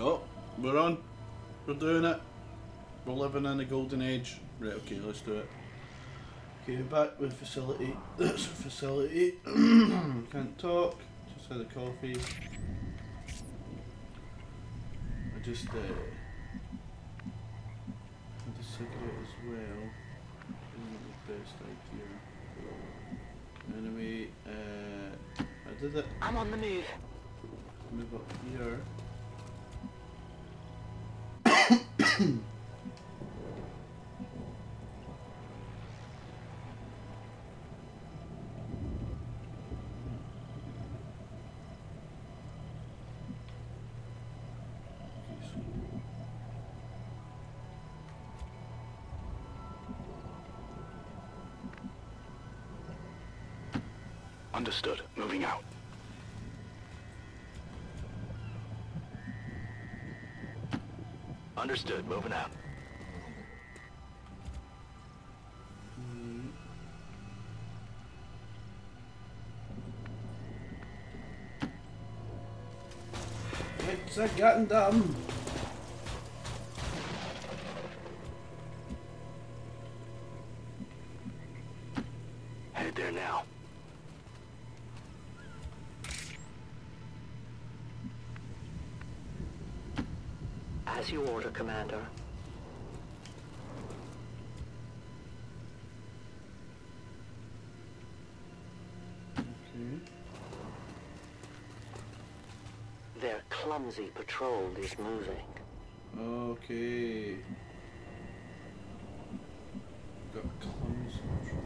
Oh, we're on. We're doing it. We're living in the golden age. Right, okay, let's do it. Okay, back with facility. That's a facility. Can't talk. Just had a coffee. I just had a cigarette as well. Isn't the best idea. Anyway, I did it. I'm on the move. Move up here. Understood. Moving out. Understood. Moving out. It's a Gundam. Head there now. As you order, Commander. Okay. Their clumsy patrol is moving. Okay. Got clumsy control.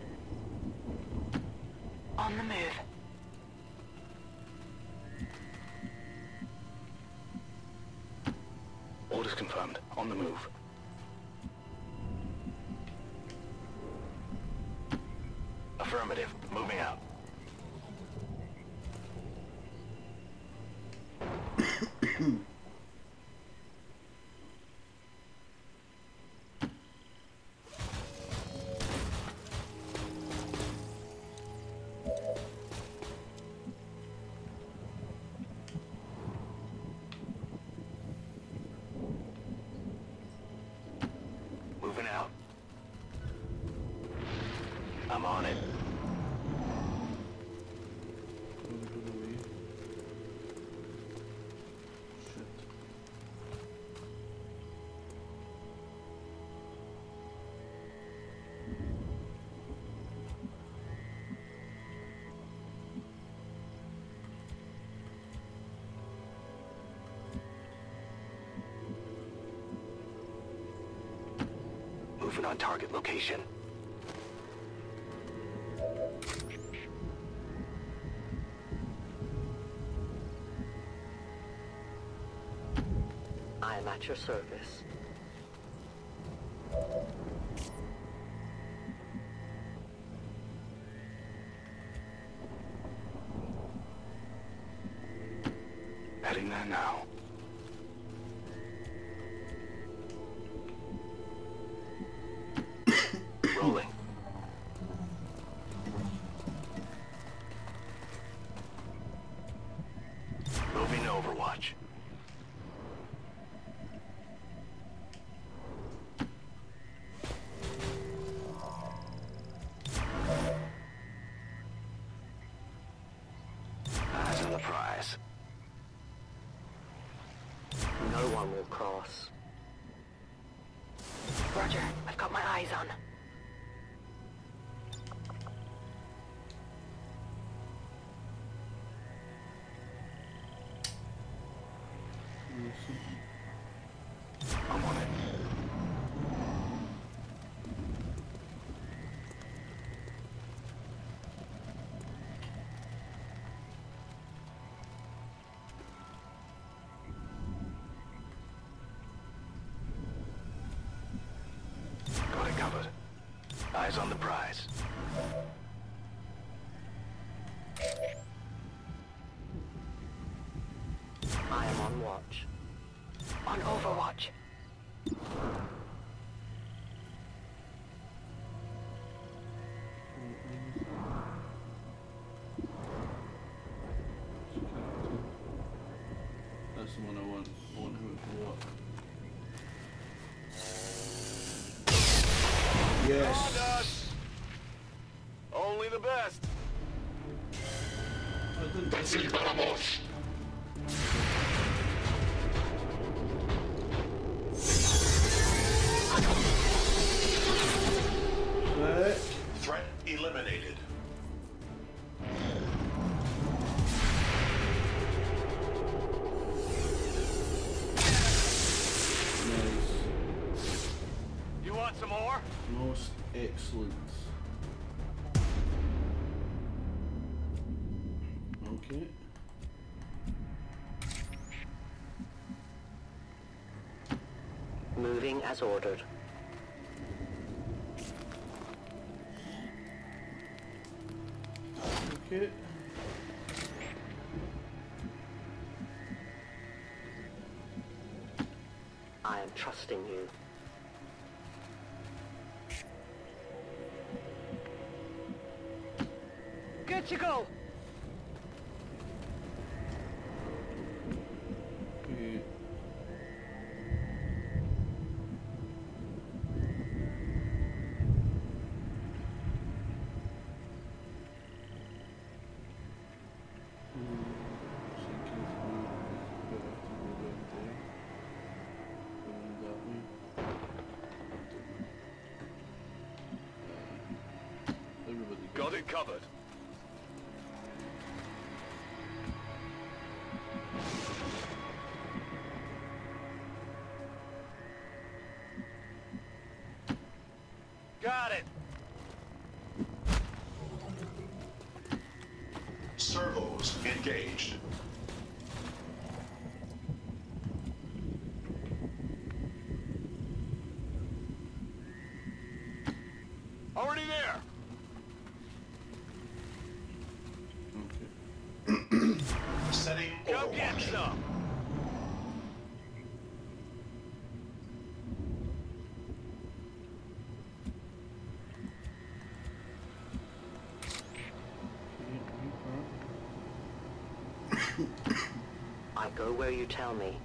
On the move. Orders confirmed. On the move. Affirmative. Moving out. Moving out. I'm on it. Moving on target location. I am at your service. Heading there now. Rolling. Moving to Overwatch. Eyes on the prize. No one will cross. Roger, I've got my eyes on. I'm on it. Got it covered. Eyes on the prize. I am on watch. On Overwatch. That's the one I want. Yes. Only the best. I didn't. Right. Threat eliminated. Nice. You want some more? Most excellent. Okay. Moving as ordered. Okay. I am trusting you. Good to go. Okay. Got it covered. Got it. Servos engaged. Already there. Setting Go get overwatch. some. I go where you tell me.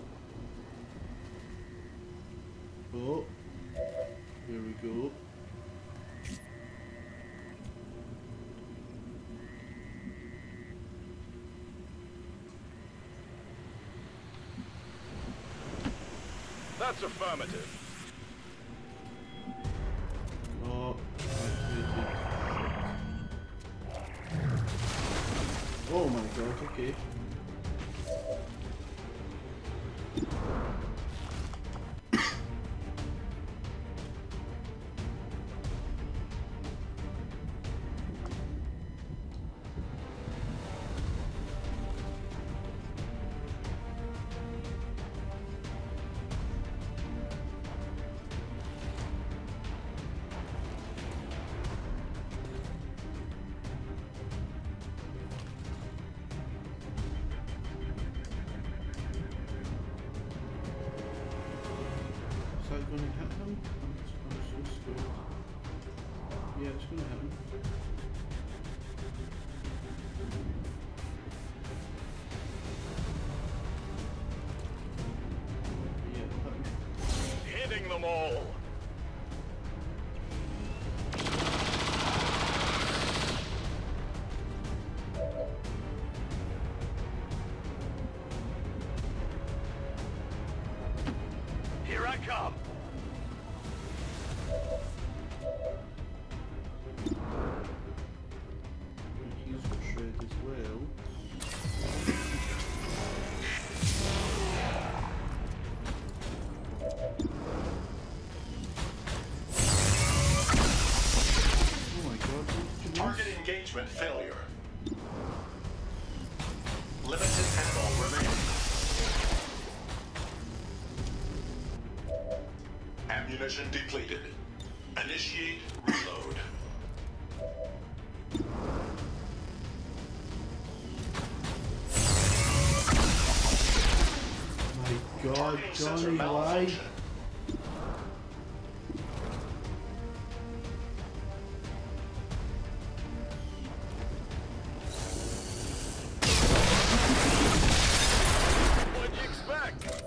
Oh, here we go. That's affirmative. Oh, activated. Oh my god, okay. Is that going to hit him? I'm so scared. Yeah, it's going to hit him. Yeah, hit him. Hitting them all. Here I come. He's got shred as well. Oh my god, did you Target miss? engagement failure. Limited ammo remaining. Ammunition depleted. Initiate reload. My god, Targeting sensor Johnny, why? malfunction. What'd you expect?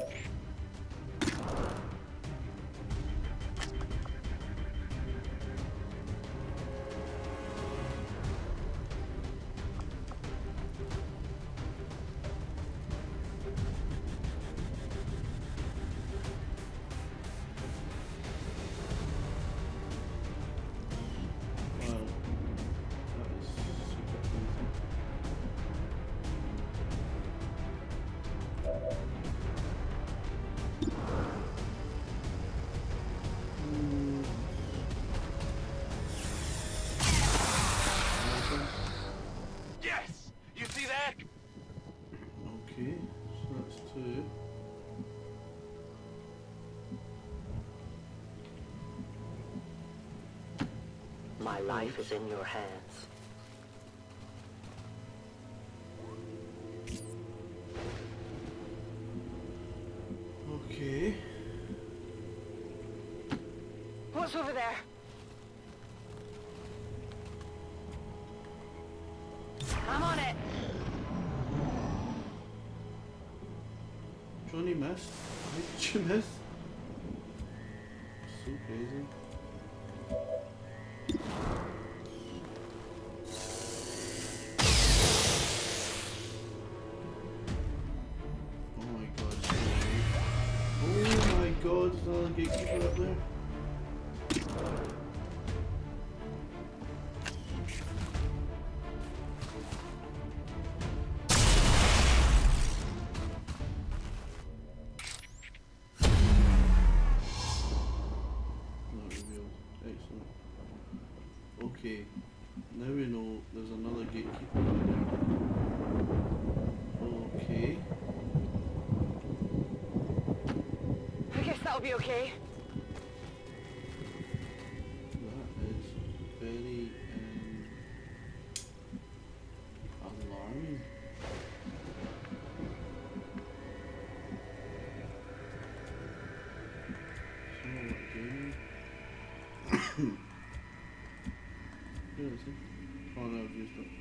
My life is in your hands. Okay. What's over there? I'm on it. Johnny missed. Why did you miss? So crazy. Oh my god. Oh my god, there's another gatekeeper up there. Excellent. Okay, now we know there's another gatekeeper out there. Okay. I guess that'll be okay. That is very alarming. So what game? Where is he? Oh no, I've used it.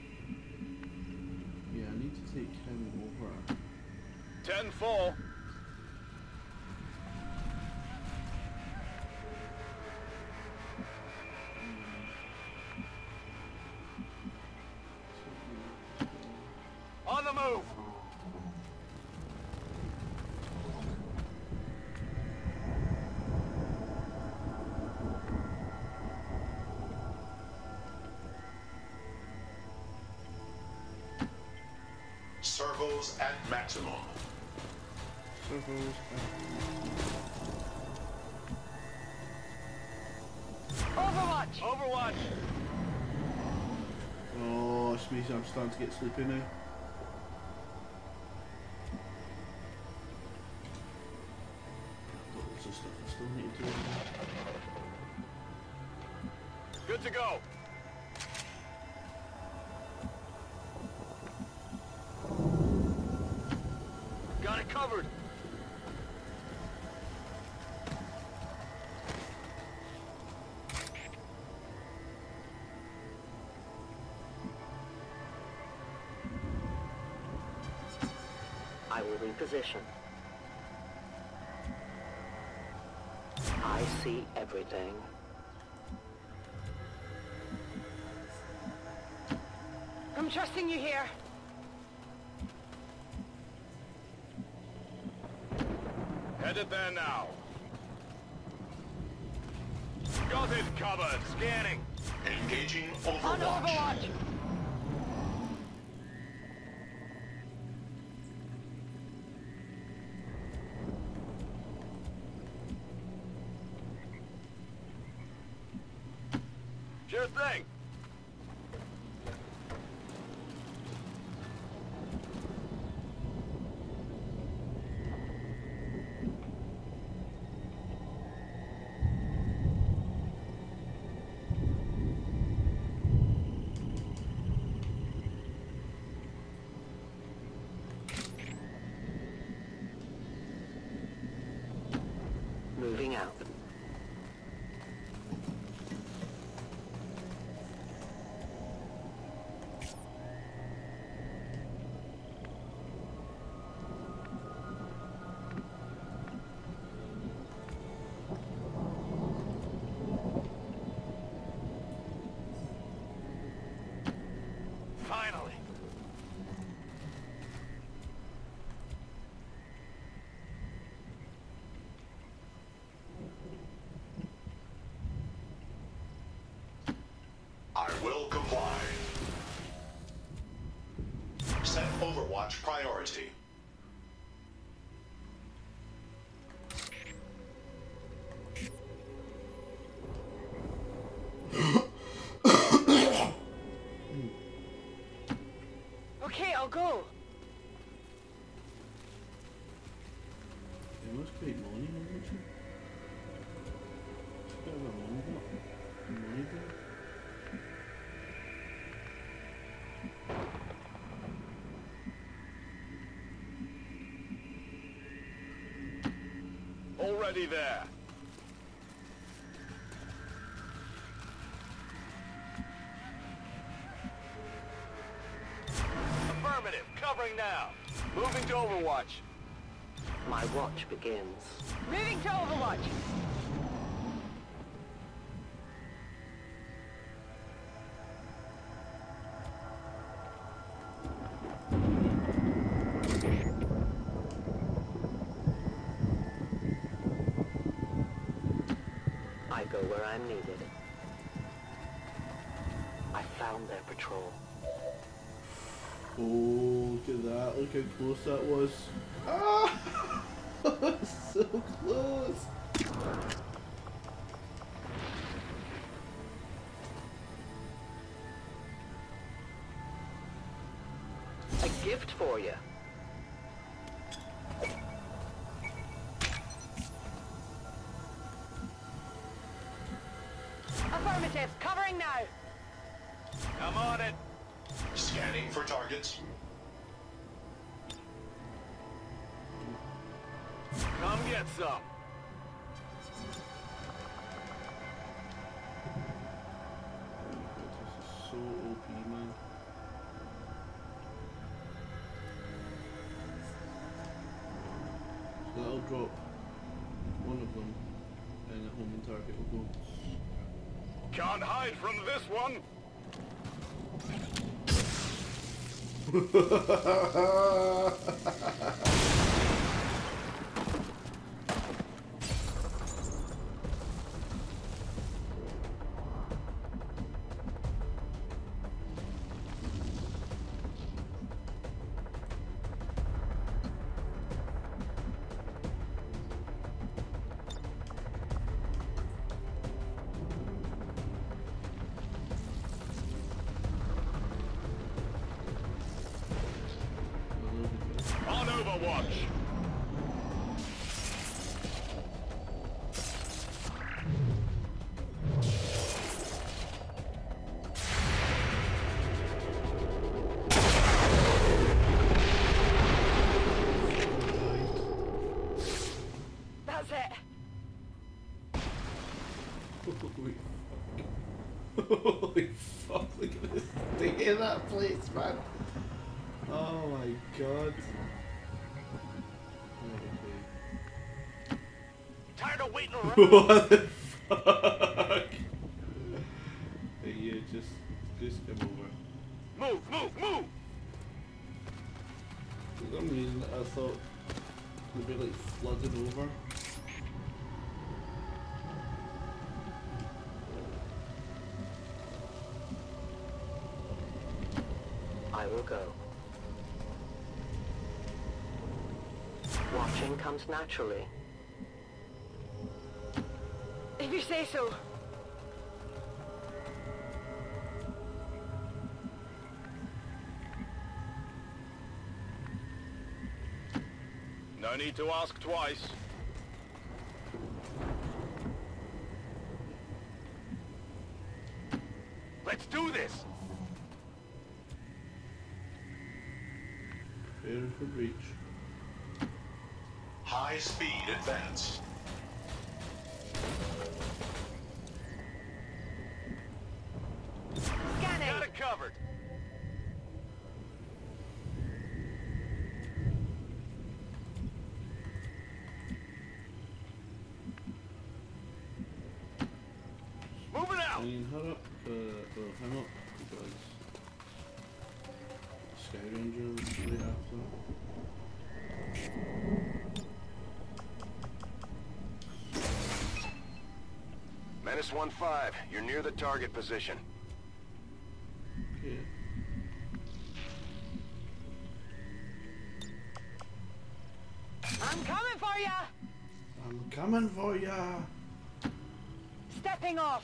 Yeah, I need to take him over. 10-4. On the move. Servos at maximum. Servos. Overwatch! Overwatch. Oh, it's me, I'm starting to get sleepy now. Lots of stuff I still need to do. Good to go. Got it covered. I will reposition. I see everything. I'm trusting you here. Headed there now. Got it covered. Scanning. Engaging On Overwatch. Overwatch! Sure thing. Moving out. Finally. I will comply. Set Overwatch priority. Okay, I'll go. It was quite moaning, wasn't it? It's a bit of a moan, but moaning. Steady there. Affirmative. Covering now. Moving to Overwatch. My watch begins. Moving to Overwatch. I go where I'm needed. I found their patrol. Oh, look at that. Look how close that was. Ah! So close. A gift for you. Affirmative. Covering now. I'm on it. Scanning for targets. Come get some. This is so OP, man. So that'll drop one of them, and a homing target will go. Can't hide from this one. On Overwatch. That's it. Holy fuck. Holy fuck, look at this thing in that place, man. Oh my god. Tired of waiting around. What the fuck? Hey, yeah, just come over. Move, move, move. For some reason, I thought we'd be like flooded over. I will go. Watching comes naturally. If you say so. No need to ask twice. Let's do this. Prepare for breach. High speed advance. Scanning. Got it covered. Moving out. I mean, her up, well, him up, because Sky Ranger was right after that. Menace 1-5, you're near the target position. Okay. I'm coming for ya. I'm coming for ya! Stepping off.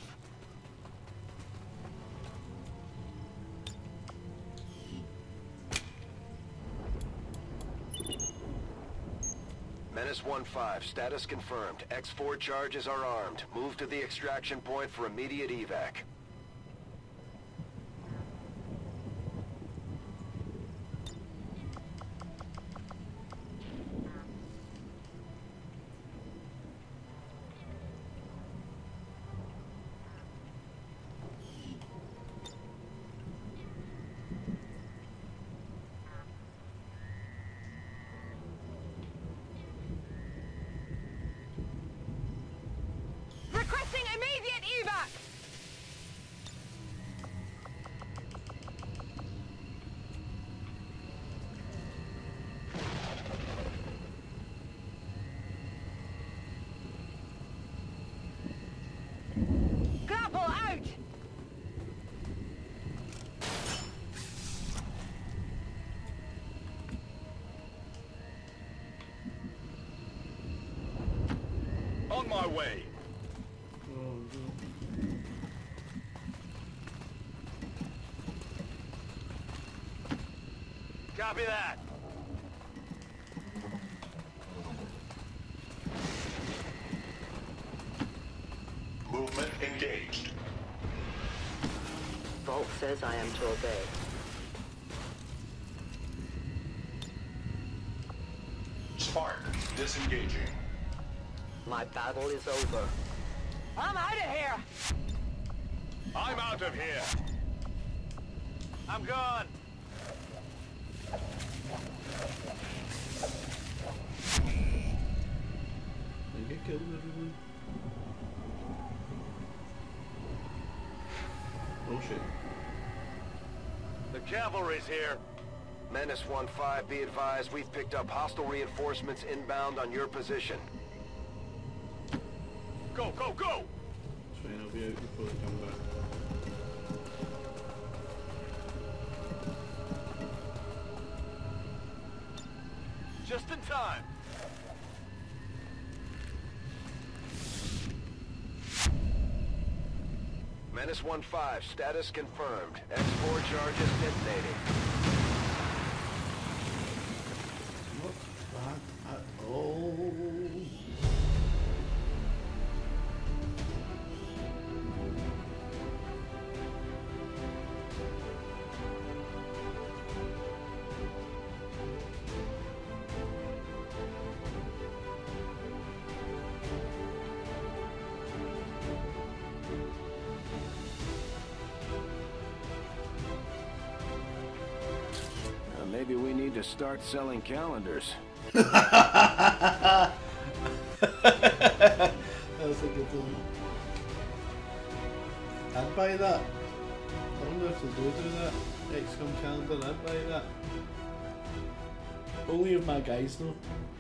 Menace 1-5, status confirmed. X4 charges are armed. Move to the extraction point for immediate evac. way. Oh, no. Copy that. Movement engaged. Vault says I am to obey. Spark disengaging. My battle is over. I'm out of here. I'm out of here. I'm gone. Did I get killed, everyone? Oh shit. The cavalry's here. Menace 1-5, be advised, we've picked up hostile reinforcements inbound on your position. Go, go, go! Fine, I'll be out before they come back. Just in time. Menace 1-5, status confirmed. X4 charges detonating. Not bad at all. Maybe we need to start selling calendars. That's a good one. I'd buy that. I wonder if they do that. XCOM calendar, I'd buy that. Only of my guys though.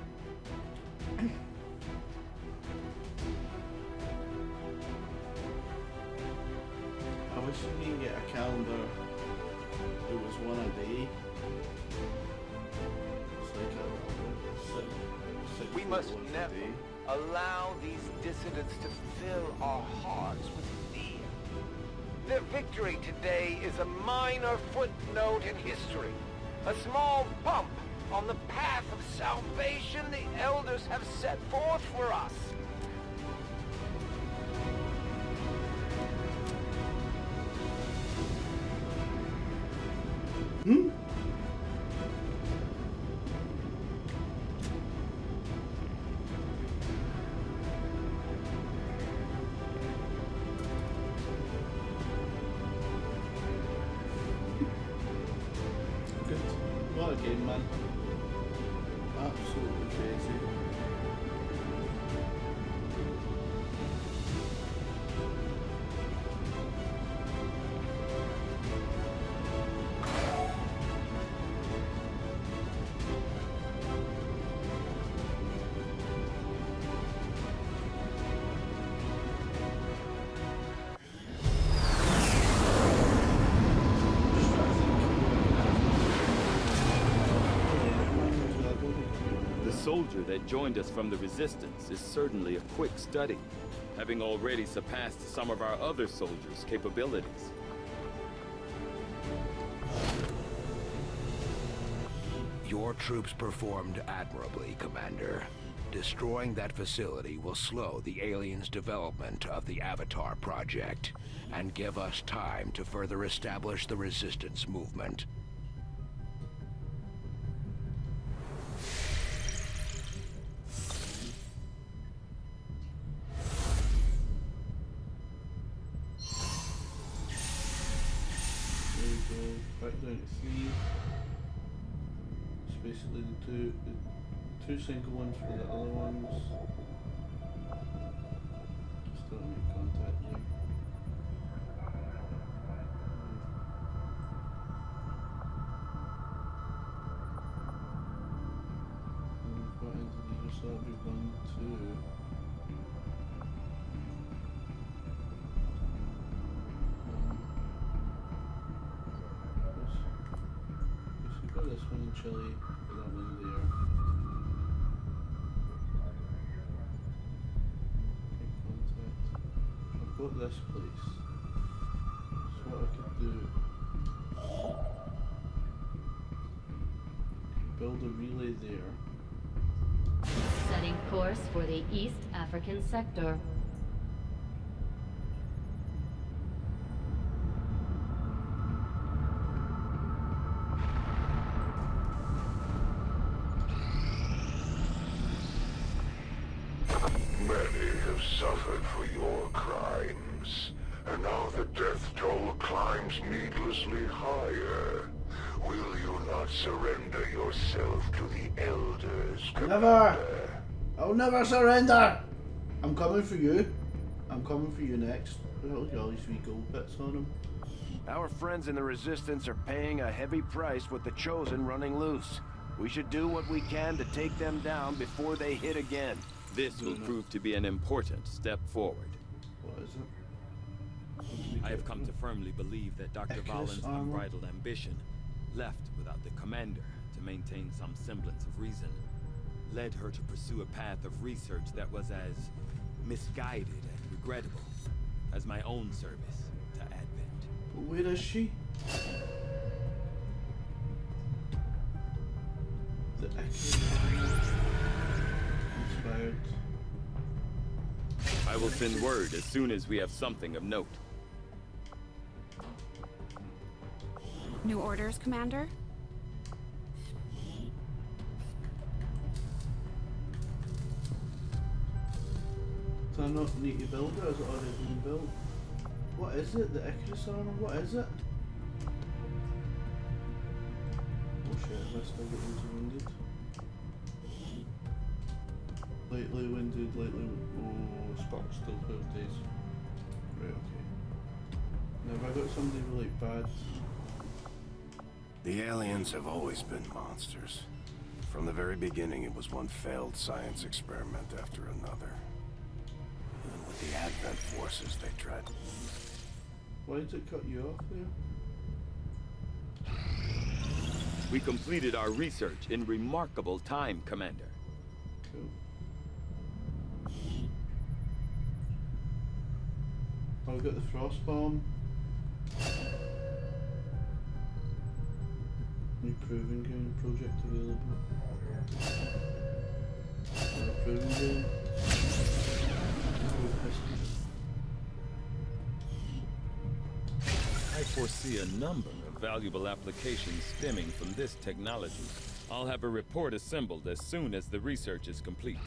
I wish you could get a calendar that was one a day. It's like We must one a never day. allow these dissidents to fill our hearts with fear. Their victory today is a minor footnote in history, a small bump on the path of salvation the elders have set forth for us. Good. What a game, man. Absolutely crazy. The soldier that joined us from the Resistance is certainly a quick study, having already surpassed some of our other soldiers' capabilities. Your troops performed admirably, Commander. Destroying that facility will slow the aliens' development of the Avatar project, and give us time to further establish the Resistance movement. There we go. Back down to 3. It's basically the two single ones for the other ones. Still make contact here. And we've got engineers, so that'll be 1, 2. We've got this one in Chile, and that one there. I've got this place. So what I could do... build a relay there. Setting course for the East African sector. Many have suffered for your crimes, and now the death toll climbs needlessly higher. Will you not surrender yourself to the Elders, Never! Commander? I'll never surrender! I'm coming for you. I'm coming for you next. Look at all these wee gold bits on them. Our friends in the Resistance are paying a heavy price with the Chosen running loose. We should do what we can to take them down before they hit again. This will prove to be an important step forward. What is it? I have come to firmly believe that Dr. Valen's unbridled ambition, left without the commander to maintain some semblance of reason, led her to pursue a path of research that was as misguided and regrettable as my own service to Advent. But where is she? The inspired. I will send word as soon as we have something of note. New orders, Commander? Do I not need to build it? Or is it already been built? What is it? The Icarus armor? What is it? Oh shit, I missed. I get wounded. Lightly winded, lightly... Oh, spark still 12 days. Right, okay. Now have I got somebody really bad? The aliens have always been monsters. From the very beginning, it was one failed science experiment after another. Even with the Advent forces, they tried... Why did it cut you off there? We completed our research in remarkable time, Commander. Cool. Oh, we got the frost bomb. New proving ground project available. Proving ground. I foresee a number of valuable applications stemming from this technology. I'll have a report assembled as soon as the research is complete.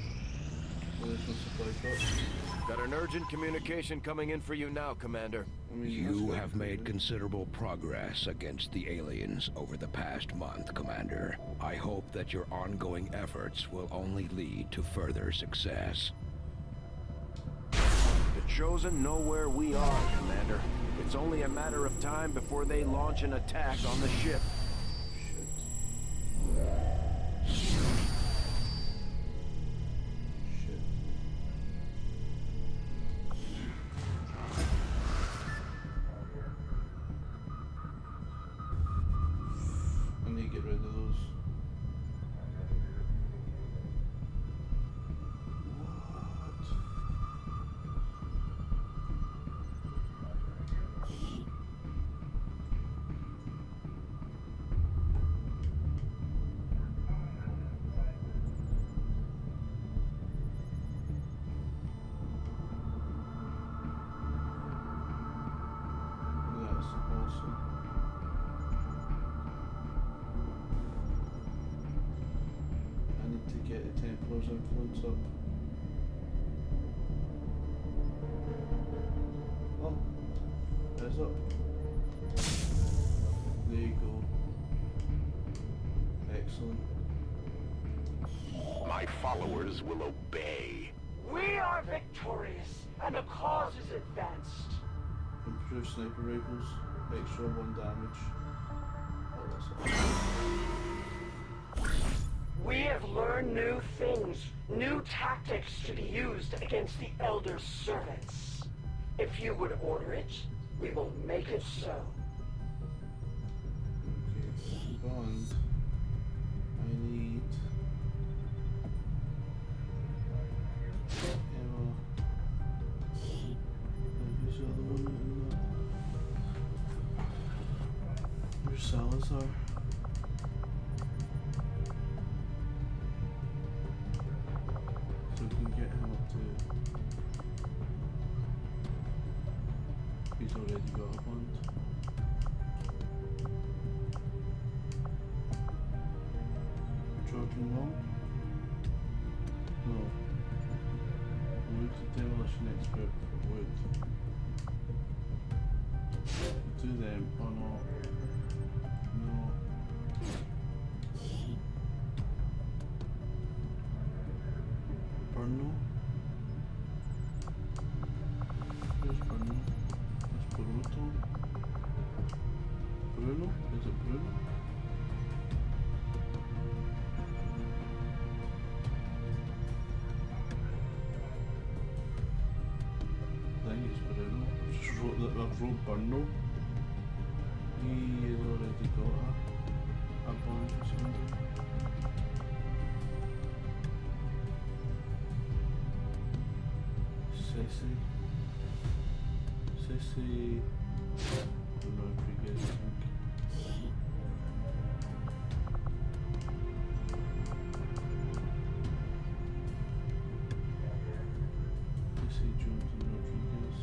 Got an urgent communication coming in for you now, Commander. You have made considerable progress against the aliens over the past month, Commander. I hope that your ongoing efforts will only lead to further success. The Chosen know where we are, Commander. It's only a matter of time before they launch an attack on the ship. I need to get rid of those. That's awesome. I need to get the Templar's influence up. Oh, it's up. There you go. Excellent. My followers will obey. We are victorious, and the cause is advanced. Improved sniper rifles, extra 1 damage. Oh, that's awesome. We have learned new things, new tactics to be used against the Elder Servants. If you would order it, we will make it so. Okay, bond. I need ammo. where Salazar. So we can get him up to. He's already got a bond. Jordan Wall? No. Move to demolition expert for wood. Do them or not? No. Bruno? Where's Bruno? That's Bruto. Bruno? Is it Bruno? I think it's Bruno. I've wrote Bruno. He has already got a bond or something. Ceci Rodriguez, I think. Ceci Jones and Rodriguez.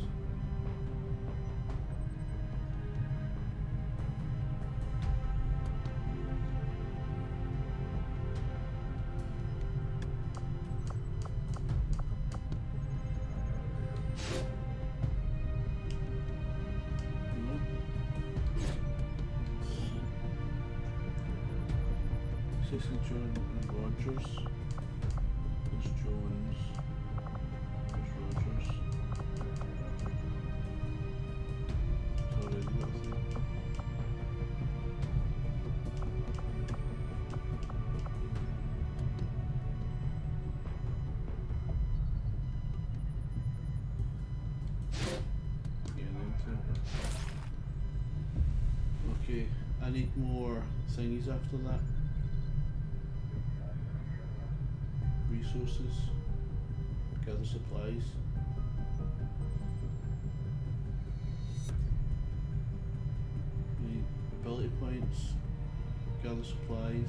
Ceci Jones and Rogers. There's Jones. There's Rogers. It's already got there. Okay, I need more thingies after that. Resources, gather supplies. Need ability points, gather supplies.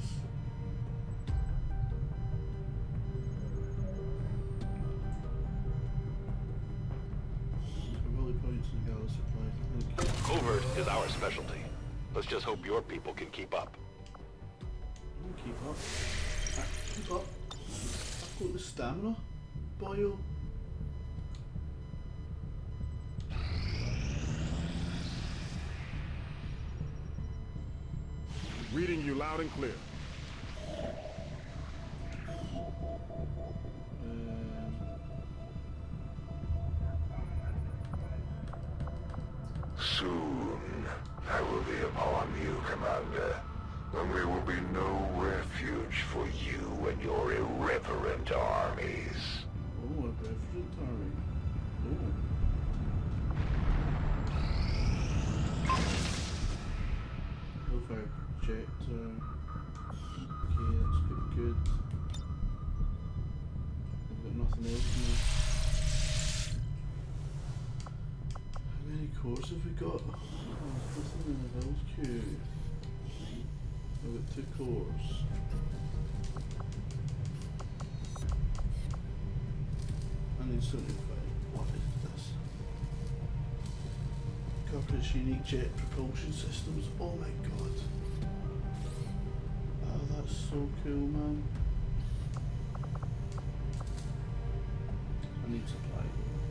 Ability points and gather supplies, I think. Covert is our specialty. Let's just hope your people can keep up. Keep up. Keep up. I've got the stamina, boyo. Reading you loud and clear. Soon, I will be upon you, Commander. And there will be no refuge for you and your irreverent armies. Oh, a reverent army. Oh. Fire projector. Okay, that's good. I've got nothing else now. How many cores have we got? Oh, there's nothing in the bills queue. I've got 2 cores. I need 75. What is this? Corporate unique jet propulsion systems. Oh my god. Oh, that's so cool, man. I need supply.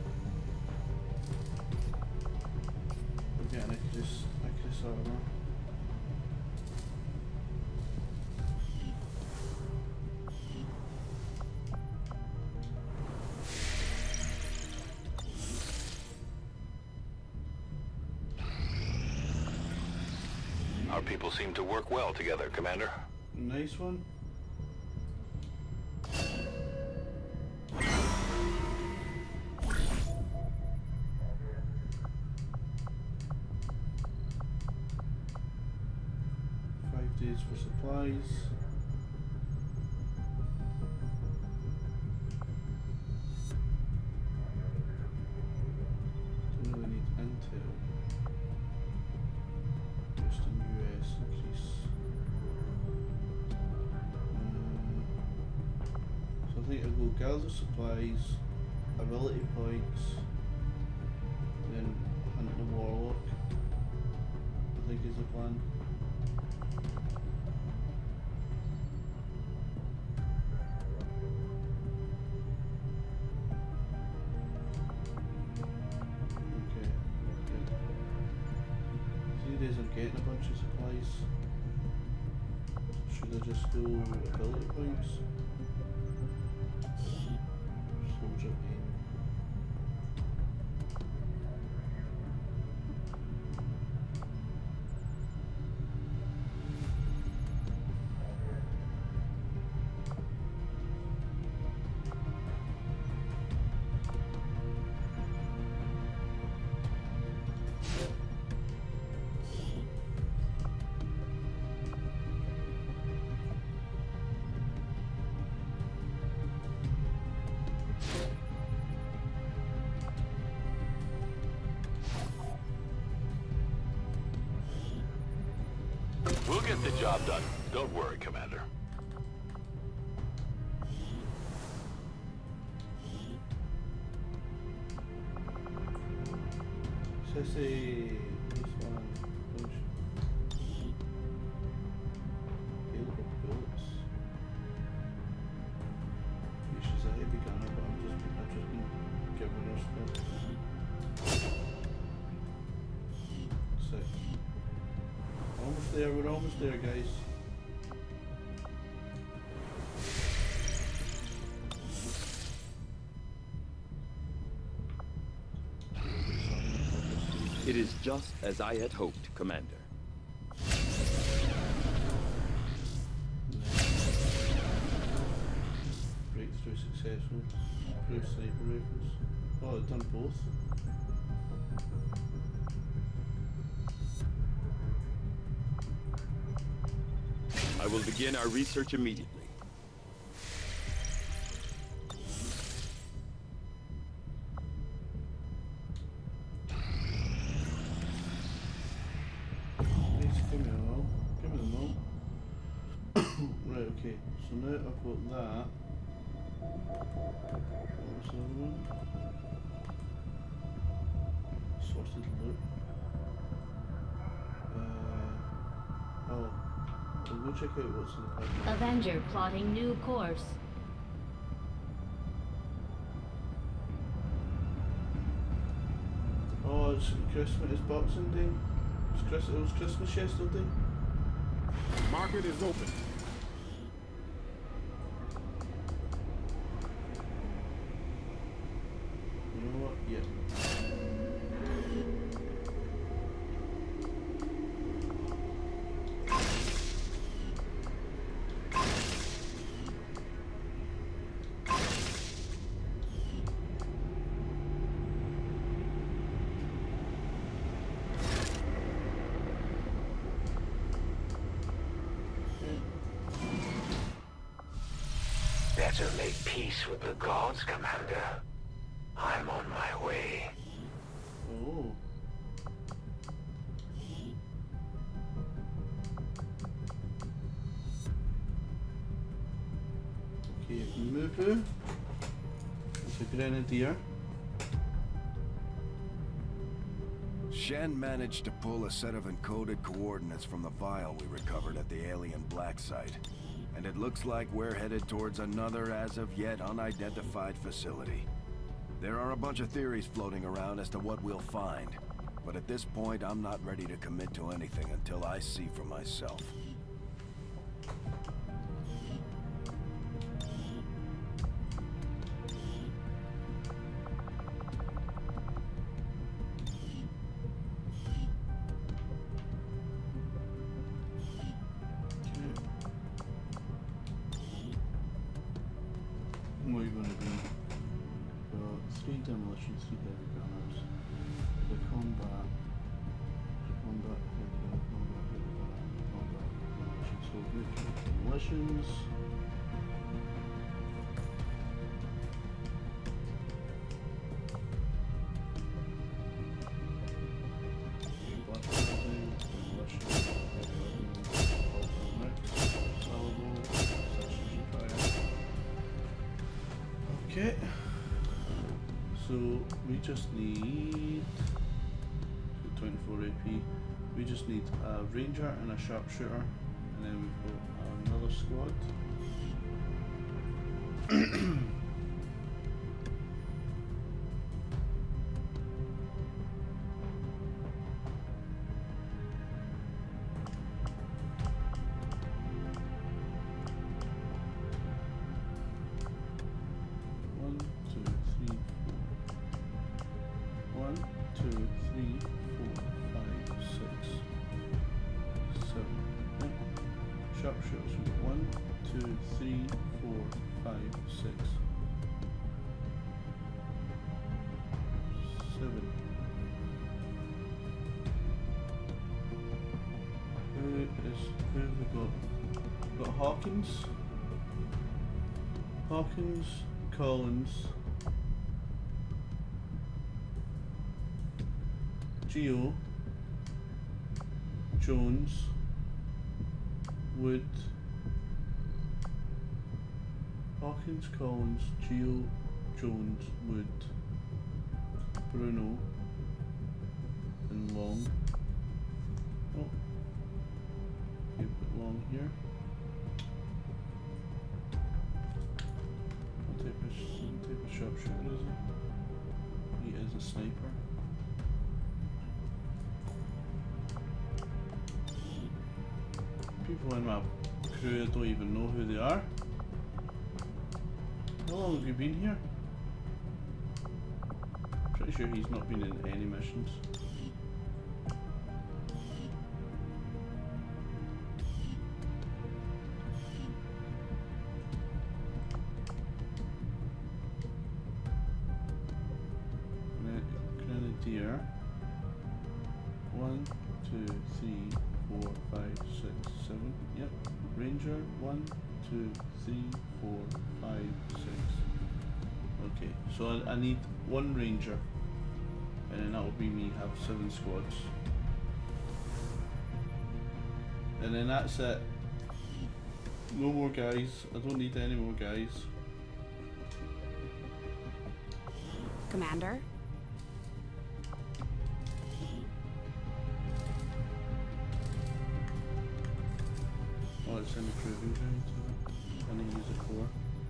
I'm getting Icarus armor. Our people seem to work well together, Commander. Nice one. Days for supplies. Don't really need intel. Just in US. need to go gather supplies, ability points, then hunt the warlock, I think is the plan. Okay. See, days I'm getting a bunch of supplies. Should I just go ability points? Soldier aim. We'll get the job done. Don't worry, Commander. So say this one. Available bullets. Yeah, she's a heavy gunner, but I've just been giving her stuff. Sick. Almost there, we're almost there, guys. It is just as I had hoped, Commander. Breakthrough successful. Improved sniper rifles. Oh, I've done both. I will begin our research immediately. Nice, give me them all. Give me them all. Right, okay. So now I've got that. What was the other one? Sorted loot. Oh. We'll go check out what's in the pipeline. Avenger plotting new course. Oh, it's Christmas, it's Boxing Day. It was Christmas yesterday. Market is open. You know what? Yeah. Better make peace with the gods, Commander. I'm on my way. Oh. Okay, Mubu. It's a grenadier. Shen managed to pull a set of encoded coordinates from the vial we recovered at the alien black site. And it looks like we're headed towards another as of yet unidentified facility. There are a bunch of theories floating around as to what we'll find. But at this point, I'm not ready to commit to anything until I see for myself. What are you going to do? 3 demolition, 3 heavy gunners. The combat, heavy gunner, combat, demolition. So we can demolitions. Okay. So we just need 24 AP. We just need a ranger and a sharpshooter, and then we've got another squad. Sharpshooters, 1, 2, 3, 4, 5, 6, 7. Who have we got? We've got Hawkins, Collins, Geo, Jones, Wood, Hawkins, Collins, Geo, Jones, Wood, Bruno, and Long. Oh, okay, put Long here. What type of sharpshooter is it? He is a sniper. People in my crew, I don't even know who they are. How long have you been here? Pretty sure he's not been in any missions. Grenadier. 1, 2, 3, 4, 5, 6, 7. Yep. Ranger. 1, 2, 3, 4, 5, 6. Okay, so I need one ranger, and then that will be me have 7 squads, and then that's it. No more guys. I don't need any more guys. Commander? Oh, it's in the proving ground, so I need to use a core.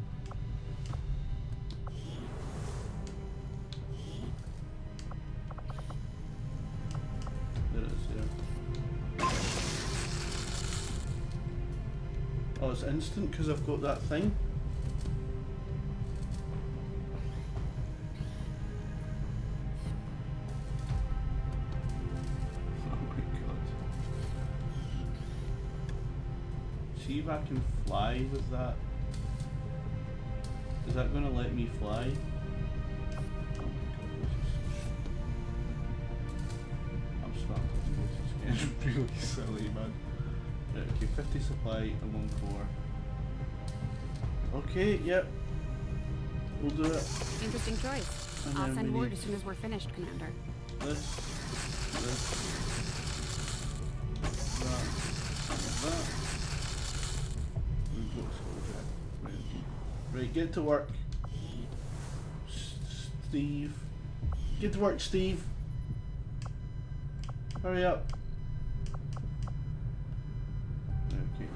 There it is there. Oh, it's instant because I've got that thing. See if I can fly with that. Is that going to let me fly? Oh my god, this is I'm starting to do this. It's getting really silly, man. Right, okay, 50 supply and 1 core. Okay, yep. We'll do it. Interesting choice. And I'll then send we word need as soon as we're finished, Commander. This, that. Right, get to work. Steve. Get to work, Steve. Hurry up. Okay.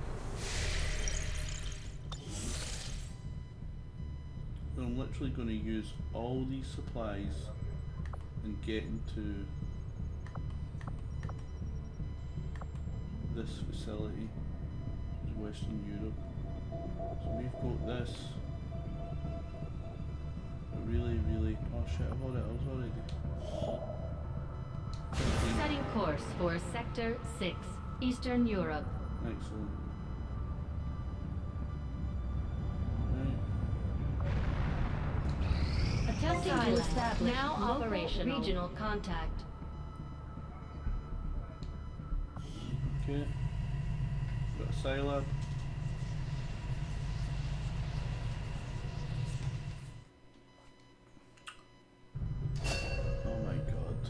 So I'm literally going to use all these supplies and get into this facility, which is Western Europe. So we've got this. Really, oh shit, I've got it, I was already. Setting course for Sector 6, Eastern Europe. Excellent. Right. Attempting to establish now operational regional contact. Okay. Got a Scilab. Oh my god.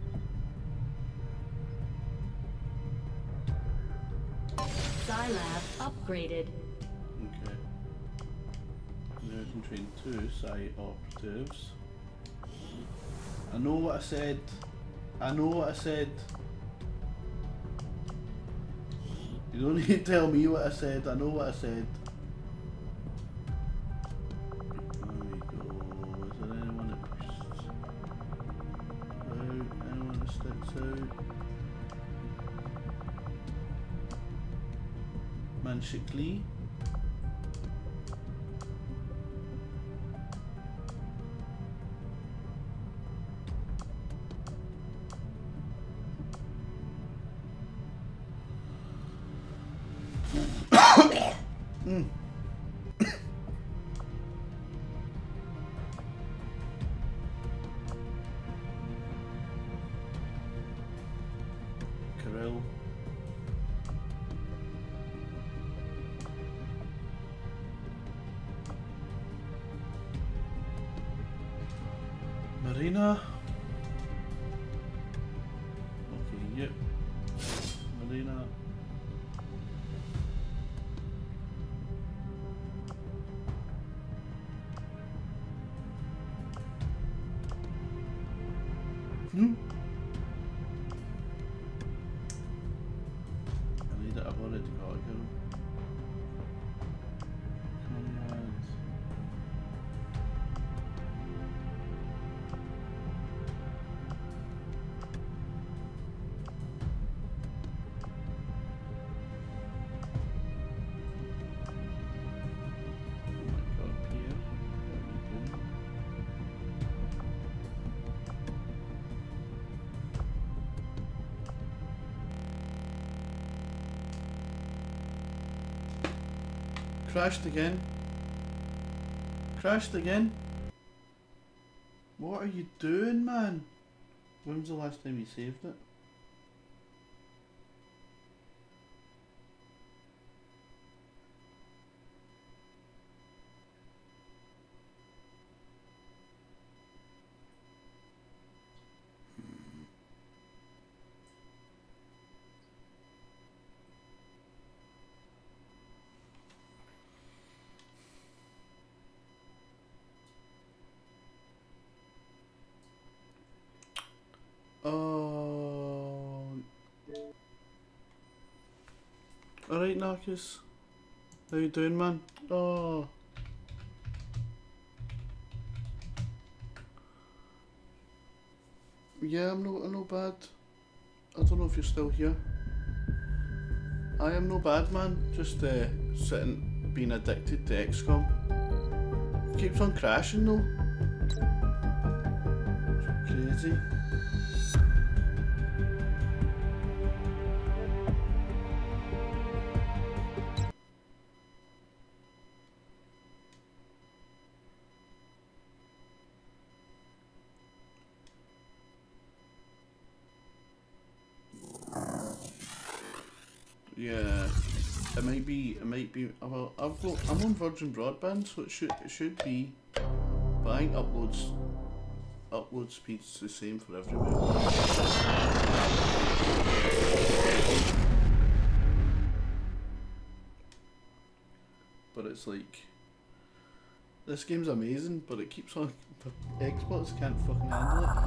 Scilab upgraded. Okay. Now we can train 2 site operatives. I know what I said. I know what I said. You don't need to tell me what I said. I know what I said. There we go. Is there anyone that pushes out? Anyone that sticks out? Manshikli. Kirill. Marina. Okay, yep. Marina. I need it, I've already got a girl. Comrades. Oh my god, Pierre. What are you doing? Crashed again. Crashed again. What are you doing, man? When was the last time you saved it? Alright, Narcus. How you doing, man? Oh. Yeah, I'm no bad. I don't know if you're still here. I am no bad, man. Just sitting, being addicted to XCOM. Keeps on crashing though. It's crazy. Yeah, it might be. Well, I'm on Virgin Broadband, so it should be. But I think upload speed's the same for everywhere. But it's like, this game's amazing, but it keeps on. Xbox can't fucking handle it.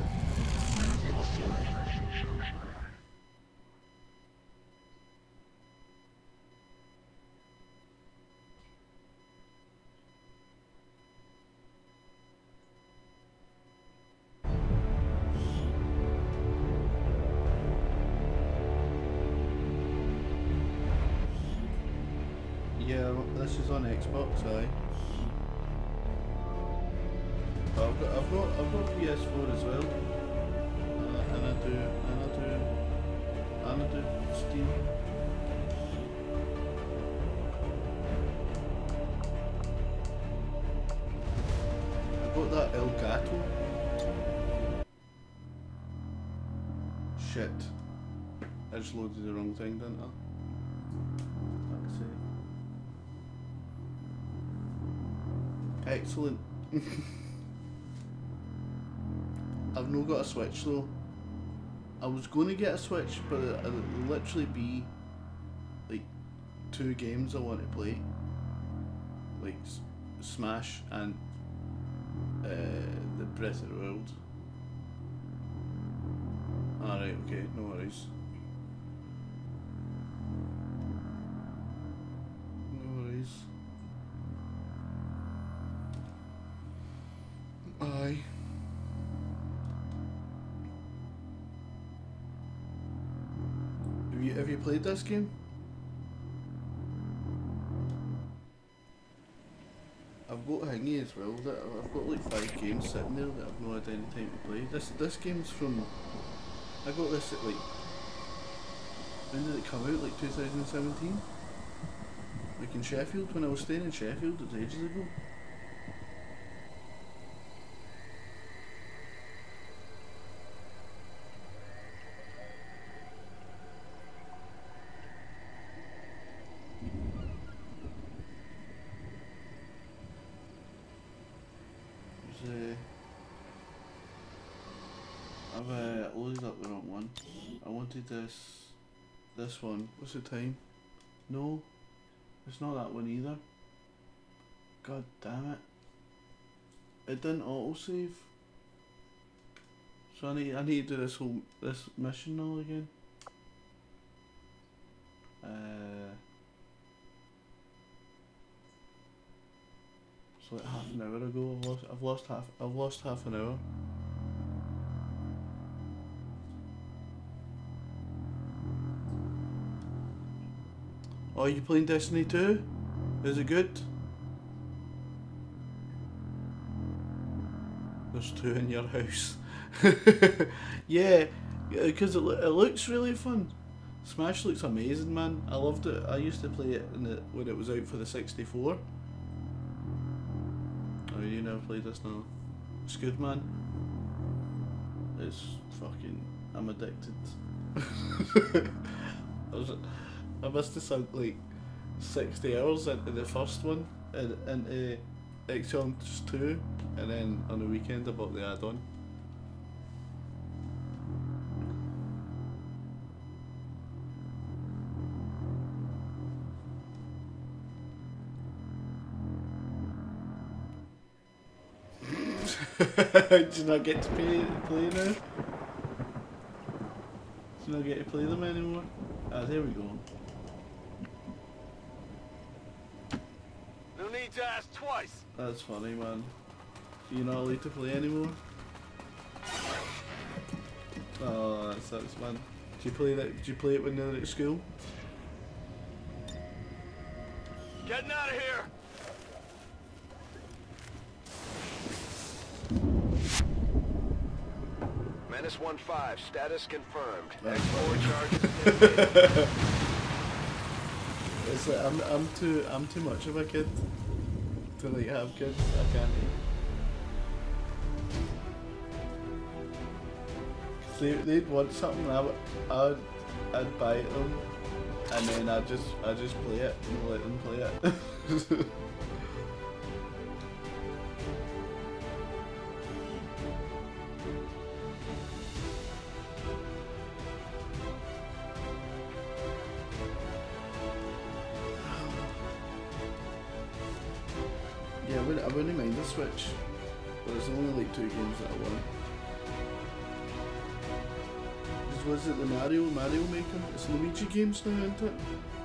Yeah, this is on Xbox, aye. But I've got PS4 as well, and I do Steam. I got that El Gato. Shit, I just loaded the wrong thing, didn't I? Excellent. I've not got a Switch though. I was going to get a Switch, but it'll literally be like two games I want to play, like Smash and the Breath of the Wild. Alright, okay, no worries. No worries. Aye. Have you played this game? I've got Hingy as well. I've got like 5 games sitting there that I've not had any time to play. This game's from. I got this at like. When did it come out? Like 2017? Like in Sheffield, when I was staying in Sheffield, it was ages ago. I've loaded up the wrong one. I wanted this one. What's the time? No, it's not that one either. God damn it! It didn't autosave. So I need to do this mission all again. It's like half an hour ago. I've lost half an hour. Oh, are you playing Destiny 2? Is it good? There's 2 in your house. Yeah, because it looks really fun. Smash looks amazing, man. I loved it. I used to play it when it was out for the 64. Oh, you never played this now? It's good, man. It's fucking. I'm addicted. I must have sunk like 60 hours into the first one, into XCOM2, and then on the weekend I bought the add-on. Do you not get to play now? Do you not get to play them anymore? Ah, there we go. No need to ask twice. That's funny, man. You're not allowed to play anymore? Oh, that sucks, man. Do you play it when they're at school? Getting out of here. Menace 1-5, status confirmed. X4 charges. It's like I'm too much of a kid to like have kids. I can't. They'd want something, I'd buy it them, and then I'd just play it and let them play it. Yeah, I wouldn't mind the Switch, but there's only like 2 games that I want. Was it the Mario Maker? It's Luigi games now, isn't it?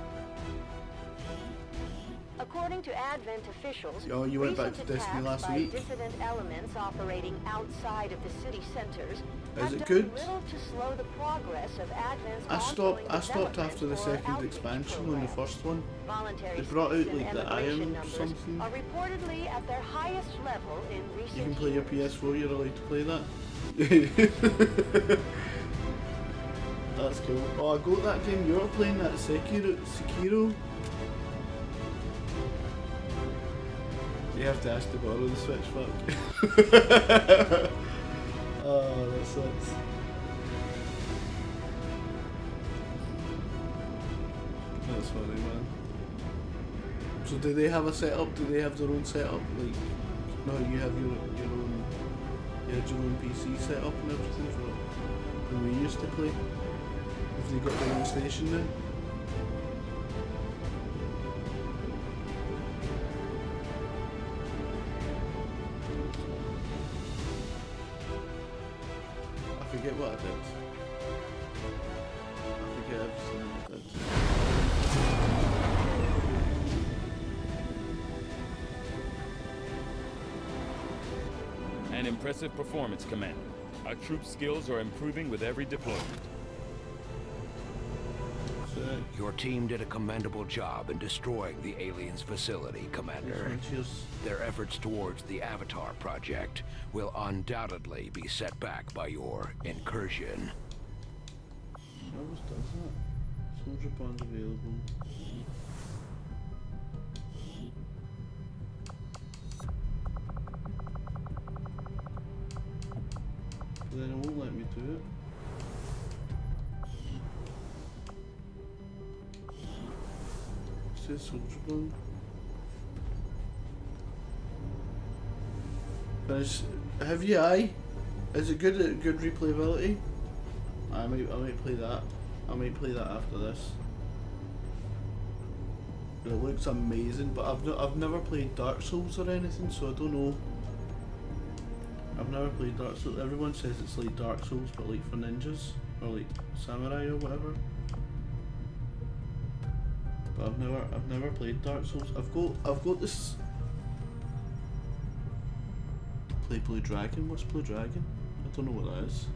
According to Advent officials, oh, you went back to Destiny last week. Dissident elements operating outside of the city centers Is it good? Little to slow the progress of Advent's I stopped after the second expansion on the first one. Voluntary they brought out like the Iron something. Are reportedly at their highest level in recent You can play your PS4. You're allowed to play that. That's cool. Oh, I got that game. You were playing that Sekiro. You have to ask to borrow the Switch, fuck. Oh, that sucks. That's funny, man. So do they have a setup? Do they have their own setup? Like, no, you have your own. You had your own PC setup and everything for when we used to play. Have they got their own station now? forget what I did. I forget everything I did. An impressive performance, Commander. Our troops' skills are improving with every deployment. Your team did a commendable job in destroying the aliens' facility, Commander. Their efforts towards the Avatar project will undoubtedly be set back by your incursion. What always does that? Soldier bonds available. But then it won't let me do it. It says soldier bond. Have you Is it good replayability? I might play that. I might play that after this. It looks amazing, but I've never played Dark Souls or anything, so I don't know. I've never played Dark Souls. Everyone says it's like Dark Souls, but like for ninjas or like samurai or whatever. But I've never played Dark Souls. I've got this. Play Blue Dragon. What's Blue Dragon? I don't know what that is.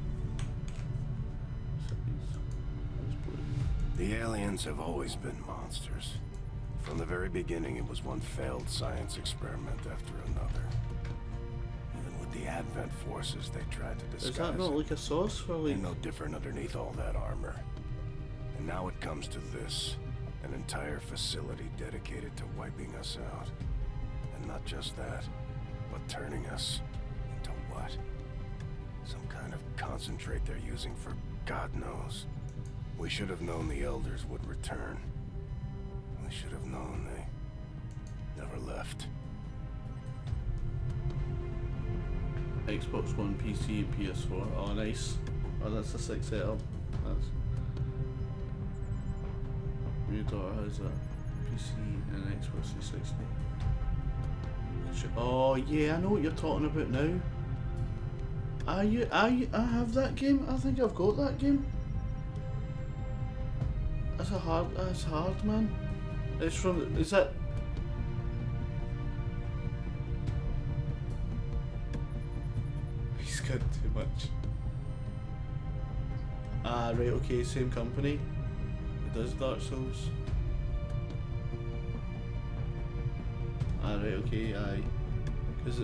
The aliens have always been monsters. From the very beginning, it was one failed science experiment after another. Even with the Advent forces, they tried to disguise Is that not like a sauce for like? Ain't no different underneath all that armor. And now it comes to this. An entire facility dedicated to wiping us out. And not just that, but turning us into what? Some kind of concentrate they're using for God knows. We should have known the Elders would return. We should have known they never left. Xbox One, PC, and PS4. Oh, nice. Oh, that's a sick setup. That's. Your daughter has a PC and an Xbox 360. Oh yeah, I know what you're talking about now. I have that game. I think I've got that game. That's hard, man. It's from. Is that? He's got too much. Ah, right. Okay, same company. It does Dark Souls. Ah, right. Okay. Aye. Because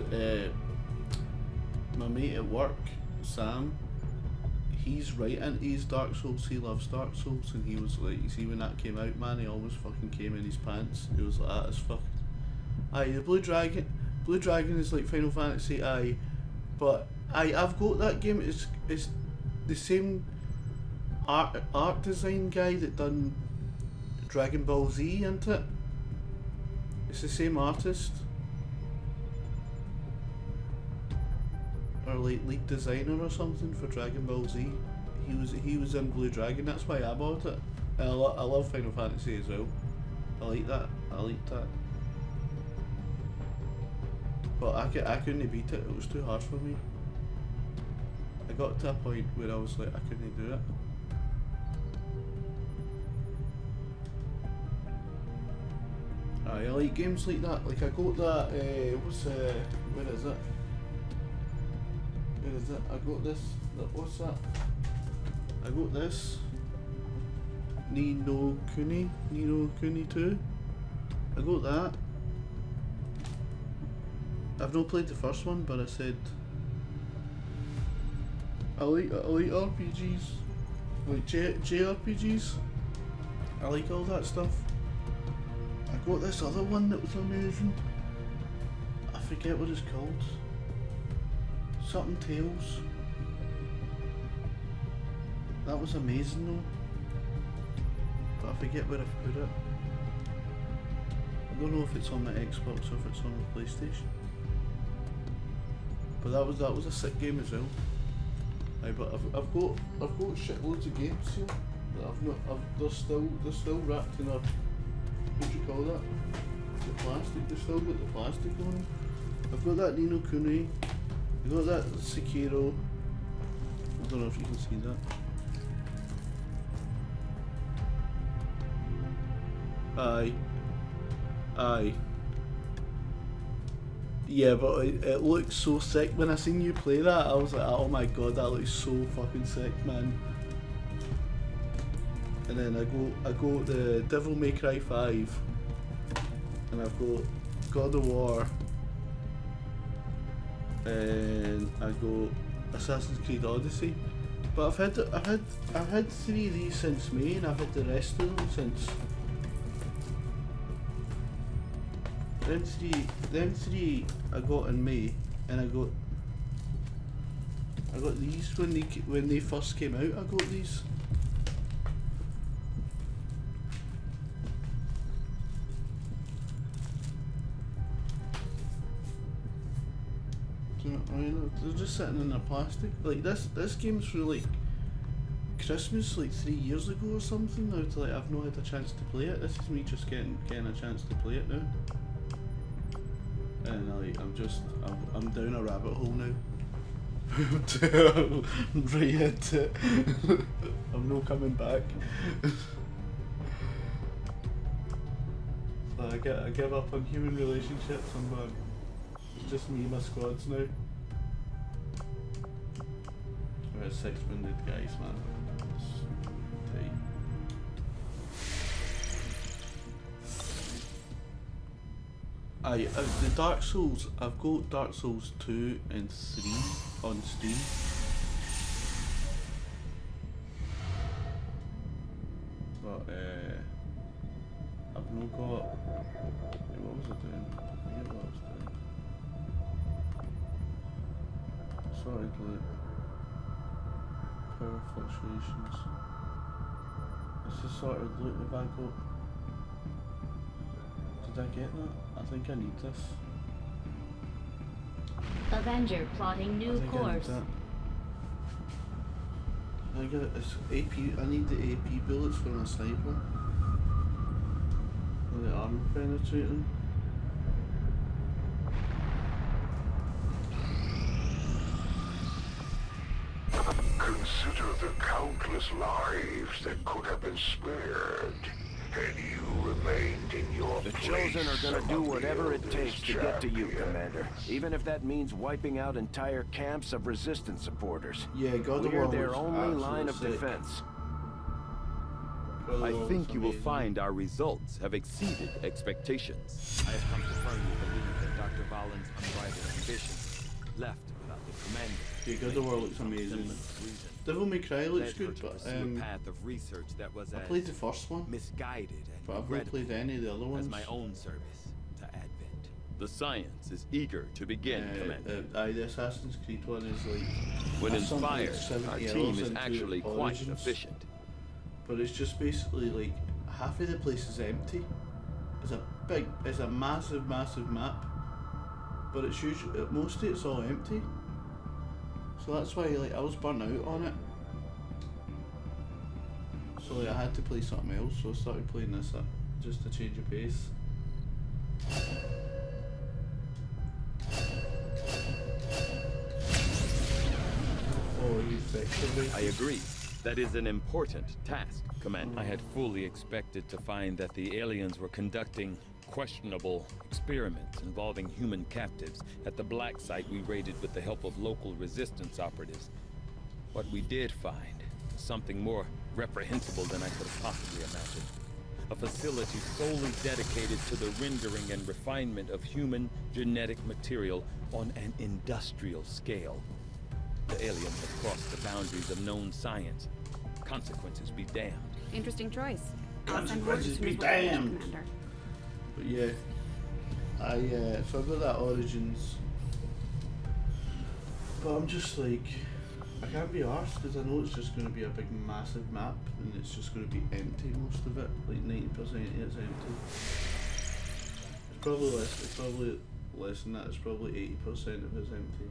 my mate at work, Sam. He's right into his Dark Souls. He loves Dark Souls, and he was like, you see, when that came out, man, he almost fucking came in his pants. He was like, that is fucking. Aye, the Blue Dragon is like Final Fantasy. Aye, but I've got that game. It's the same art design guy that done Dragon Ball Z, isn't it? It's the same artist. Or like lead designer or something for Dragon Ball Z. He was in Blue Dragon. That's why I bought it. And I love Final Fantasy as well. I like that. I liked that. But I couldn't beat it. It was too hard for me. I got to a point where I was like, I couldn't do it. I like games like that. Like I got that. Where is it? Where is it? I got this. What's that? I got this. Ni no Kuni 2. I got that. I've not played the first one, but I said I like RPGs, like JRPGs. I like all that stuff. I got this other one that was amazing. I forget what it's called. Something Tales. That was amazing though. But I forget where I put it. I don't know if it's on the Xbox or if it's on the PlayStation. But that was a sick game as well. Aye, but I've got shitloads of games here that they're still wrapped in a, what do you call that? The plastic. They've still got the plastic on them. I've got that Ni no Kuni. I've got that Sekiro. I don't know if you can see that. Aye. Aye. Yeah, but it looks so sick. When I seen you play that, I was like, oh my god, that looks so fucking sick, man. And then I go the Devil May Cry 5, and I've got God of War, and I go Assassin's Creed Odyssey. But I've had 3 of these since May, and I've had the rest of them since. Them three I got in May, and I got these when they first came out. I got these. Do you know what I mean? They're just sitting in a plastic. Like this game's from like Christmas, like 3 years ago or something. Now to like I've not had a chance to play it. This is me just getting a chance to play it now. And like I'm down a rabbit hole now. I'm right into it. I'm no coming back. So I give up on human relationships. It's just me and my squads now. We're 6-winded guys, man. It's tight. The Dark Souls, I've got Dark Souls 2 and 3 on Steam. But I've not got, what was I doing? I forget what I was doing. Sorry, like power fluctuations. It's just sort of look the back up. Did I get that? I think I need this. Avenger plotting new course. I get it. It's AP. I need the AP bullets for my sniper. For the armor penetrating. Consider the countless lives that could have been spared. And you remained in your The place. Chosen are gonna do whatever it takes to get to you, Commander. Even if that means wiping out entire camps of Resistance supporters. Yeah, God of War We're their was only line of absolutely sick. defense. I think you will find our results have exceeded expectations. I have come to firmly believe that Dr. Valen's unrivaled ambition left without the commander. Yeah, God of War looks amazing. Devil May Cry looks good, but a path of research that was I played the first one, misguided and but I've not played any of the other ones. As my own service to Advent. The science is eager to begin, Commander. The Assassin's Creed one is like when inspired, like 70 our team hours is into actually quite Origins, efficient. But it's just basically like half of the place is empty. It's a massive map, but it's usually most of it's all empty. So that's why like I was burnt out on it. So like I had to play something else, so I started playing this just to change of pace. Oh, effectively. I agree. That is an important task, Commander. I had fully expected to find that the aliens were conducting questionable experiments involving human captives at the black site we raided with the help of local resistance operatives. What we did find was something more reprehensible than I could have possibly imagined. A facility solely dedicated to the rendering and refinement of human genetic material on an industrial scale. The aliens have crossed the boundaries of known science. Consequences be damned. Interesting choice. Consequences be damned. But yeah, so I've got that Origins, but I'm just like, I can't be arsed because I know it's just going to be a big massive map and it's just going to be empty, most of it, like 90% it's empty. It's probably less than that, it's probably 80% of it's empty.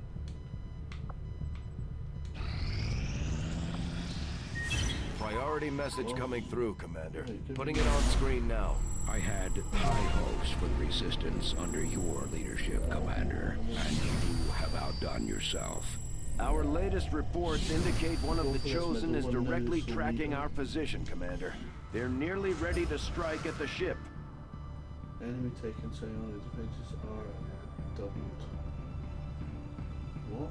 Priority message coming through, Commander. Putting it on screen now. I had high hopes for the Resistance under your leadership, Commander, and you have outdone yourself. Our latest reports indicate one of the Chosen is directly tracking our position, Commander. They're nearly ready to strike at the ship. Enemy taken saying the defenses are doubled. What?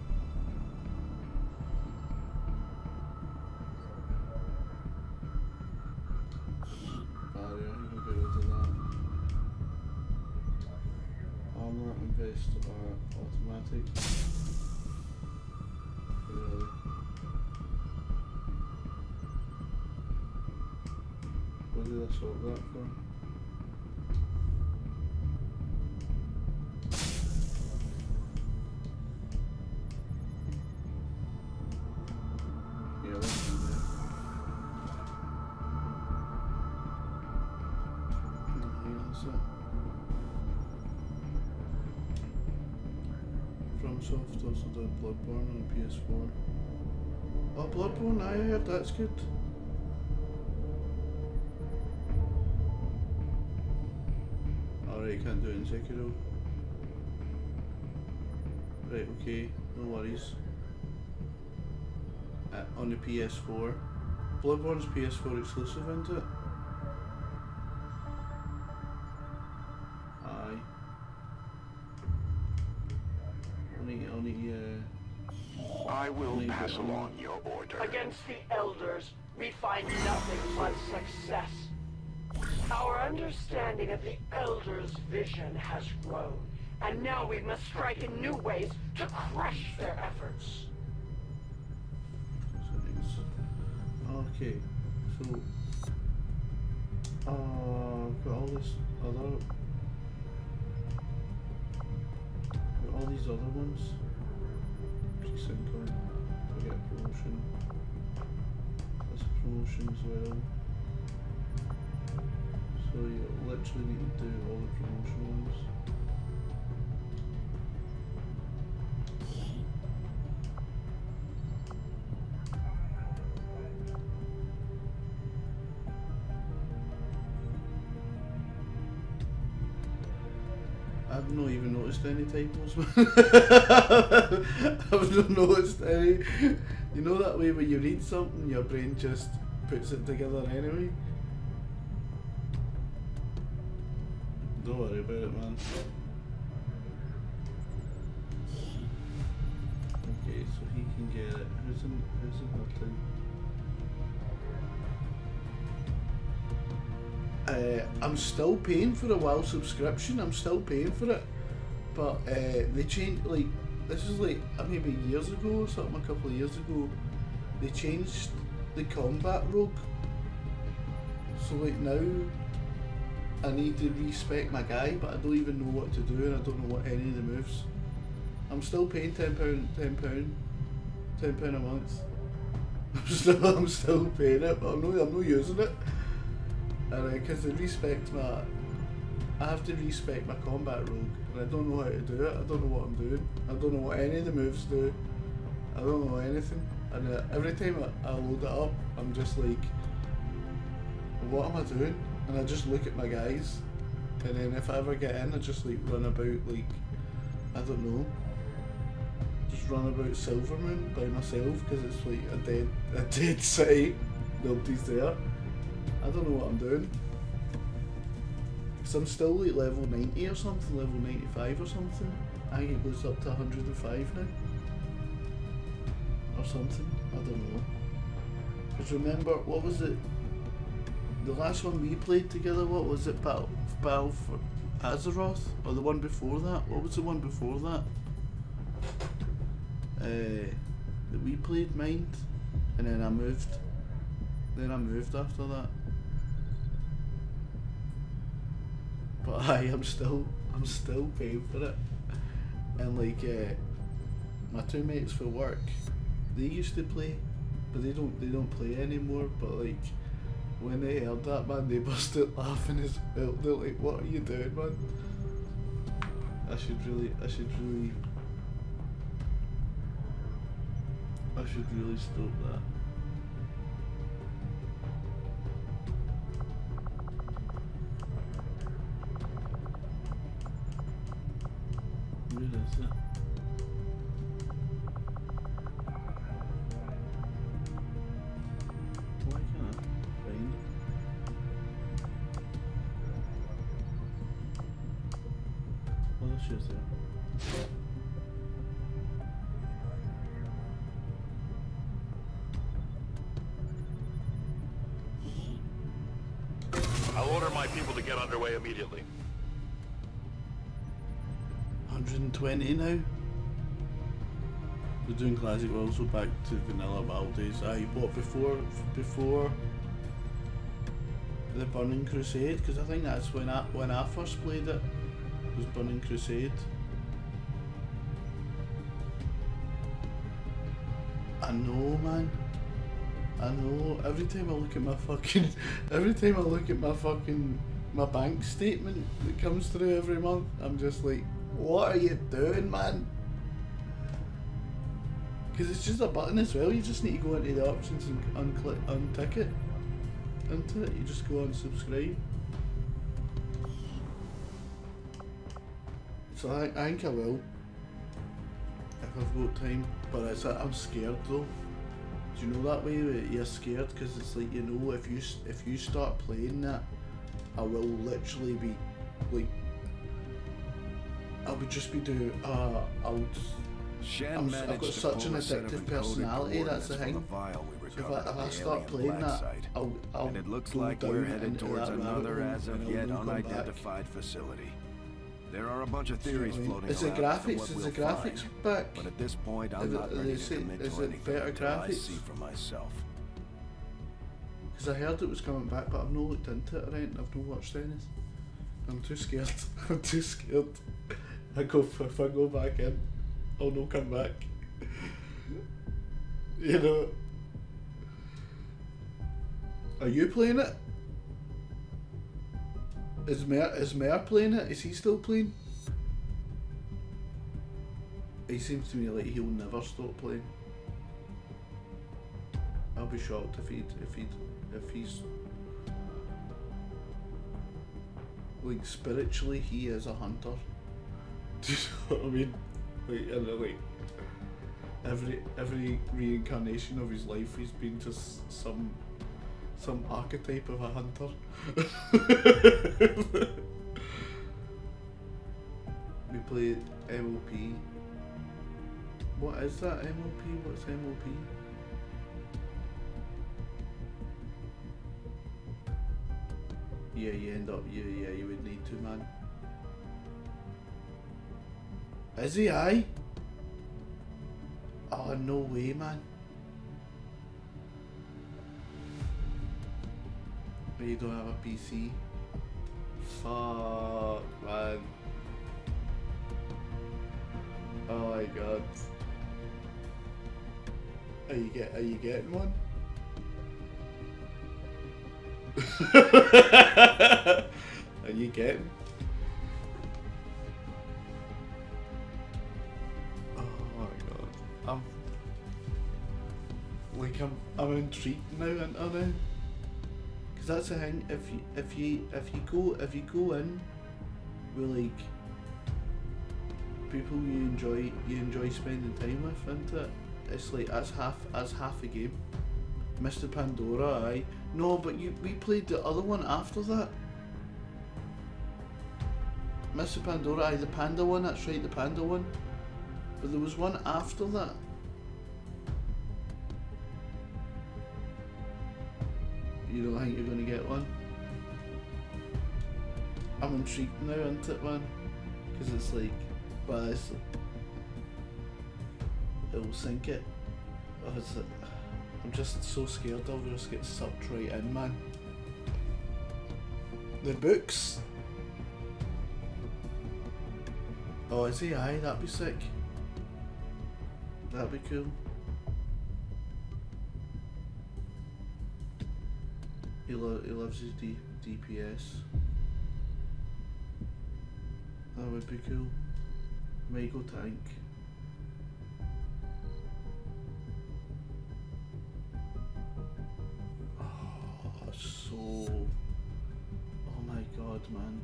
Barrier, you can get rid of that. Armor and vest are automatic. Really? What did I swap that for? Yeah, that's in there. That's it. FromSoft also did Bloodborne on PS4. Oh, Bloodborne, I heard that's good. Alright, you can't do it in Sekiro. Right, okay, no worries. On the PS4. Bloodborne's PS4 exclusive, isn't it? Aye. I will pass along your order. Against the Elders, we find nothing but success. Our understanding of the Elders' vision has grown, and now we must strike in new ways to crush their efforts. Okay, so got all this other, got all these other ones. Precinct on, forget promotion. That's a promotion as well. So you literally need to do all the promotion ones. I've not even noticed any typos. I've not noticed any. You know that way when you read something, your brain just puts it together anyway. Don't worry about it, man. Okay, so he can get it. Who's in button? I'm still paying for a WoW subscription. I'm still paying for it, but they changed. Like, this is like maybe years ago or something. A couple of years ago, they changed the combat rogue. So like now, I need to respec my guy, but I don't even know what to do, and I don't know what any of the moves. I'm still paying £10 a month. I'm still paying it, but I'm not using it. And because I have to respec my combat rogue, and I don't know how to do it. I don't know what I'm doing. I don't know what any of the moves do. I don't know anything. And every time I load it up, I'm just like, what am I doing? And I just look at my guys, and then if I ever get in, I just like run about like, I don't know, just run about Silvermoon by myself because it's like a dead city. Nobody's there. I don't know what I'm doing. Cause I'm still like level 90 or something, level 95 or something. I think it goes up to 105 now. Or something, I don't know. Cause remember, what was it? The last one we played together, what was it? Battle for Azeroth? Or the one before that? What was the one before that? That we played Mind, and then I moved. Then I moved after that. But I'm still paying for it. And like my two mates for work, they used to play, but they don't play anymore. But like when they heard that, man, they busted laughing as well. They're like, "What are you doing, man?" I should really stop that. Where is it? issues there. I'll order my people to get underway immediately. 120 now. We're doing classic, we're also back to vanilla battle days. What before the Burning Crusade? Because I think that's when I first played it. Was Burning Crusade. I know, man. I know. Every time I look at my bank statement that comes through every month, I'm just like, what are you doing, man? Because it's just a button as well. You just need to go into the options and untick it. Into it. You just go on subscribe. So I think I will, if I've got time. But I'm scared though. Do you know that way you're scared? Because it's like, you know, if you start playing that, I will literally be like, I would just be doing I've got such an addictive personality. That's the thing. So if I start playing that, I'll and it looks like we're headed towards another as of yet unidentified facility. There are a bunch of theories floating around. Is the graphics back? But at this point, I'm not ready to commit to anything until I see for myself. Because I heard it was coming back, but I've not looked into it or anything. I've not watched anything. I'm too scared. I'm too scared. If I go back in, I'll not come back. You know. Are you playing it? Is Mayor playing it? Is he still playing? He seems to me like he'll never stop playing. I'll be shocked if he's like spiritually he is a hunter. Do you know what I mean? Like every reincarnation of his life he's been just some archetype of a hunter. We played MOP. What is that MOP? What's MOP? Yeah, you end up, yeah, you would need to, man. Is he, aye? Oh, no way, man. But you don't have a PC? Fuck, man. Oh my god. Are you getting one? Are you getting? Oh my god. I'm intrigued now, aren't I now? Cause that's the thing. If you go in with like people you enjoy spending time with, isn't it? It's like that's half a game. Mr. Pandora, aye. No, but we played the other one after that. Mr. Pandora, aye, the panda one. That's right, the panda one. But there was one after that. You don't think you're gonna get one? I'm intrigued now, isn't it, man? Because it's like, well, it'll sink it. Oh, I'm just so scared I'll just get sucked right in, man. The books. Oh, is he? Aye, that'd be sick. That'd be cool. He loves his DPS. That would be cool. Mego tank. Oh my god, man.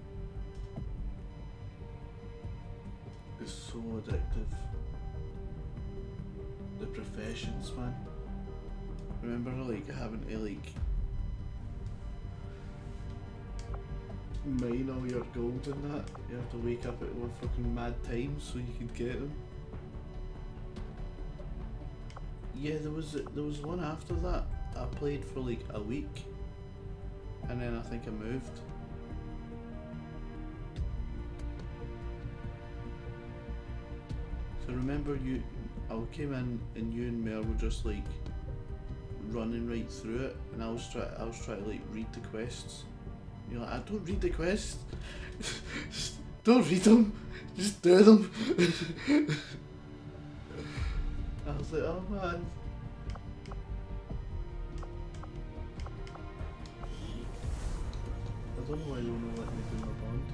It's so addictive. The professions, man. Remember like having to like mine all your gold and that. You have to wake up at one fucking mad times so you could get them. Yeah, there was one after that. I played for like a week, and then I think I moved. So remember I came in and you and Mel were just like running right through it, and I was trying to like read the quests. You're like, I don't read the quests. Don't read them. Just do them. I was like, oh man. I don't know why they won't let me do my bond.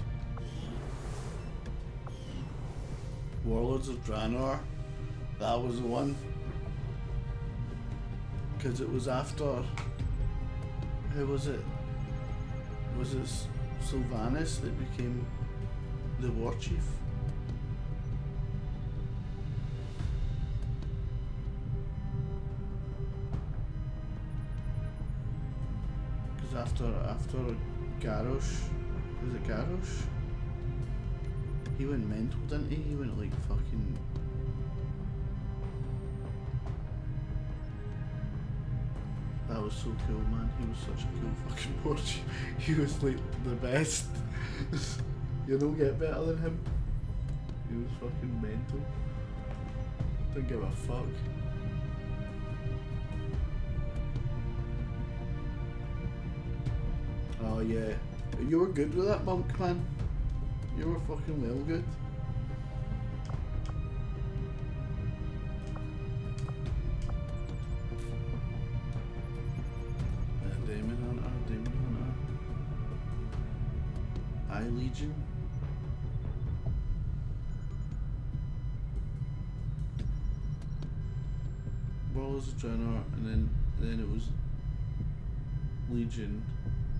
Warlords of Draenor. That was the one. Because it was after. Who was it? Was it Sylvanas that became the war chief? Because after Garrosh, was it Garrosh? He went mental, didn't he? He went like fucking. That was so cool, man. He was such a cool fucking war chief. He was like the best. You don't get better than him. He was fucking mental. Didn't give a fuck. Oh yeah. You were good with that monk, man. You were fucking well good. Demon Hunter. Eye Legion. Warlords of Draenor, and then it was Legion.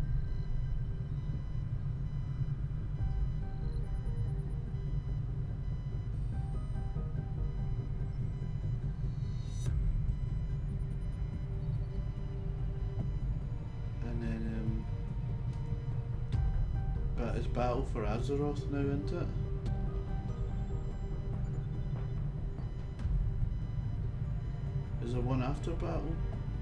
It's Battle for Azeroth now, isn't it? Is there one after Battle?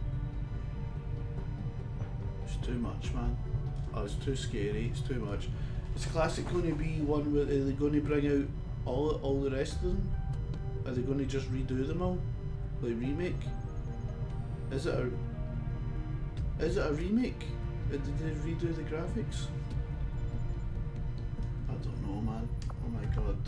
It's too much, man. Oh, it's too scary, it's too much. Is Classic going to be one where are they going to bring out all the rest of them? Are they going to just redo them all? Like remake? Is it a remake? Did they redo the graphics? I don't know, man. Oh my god.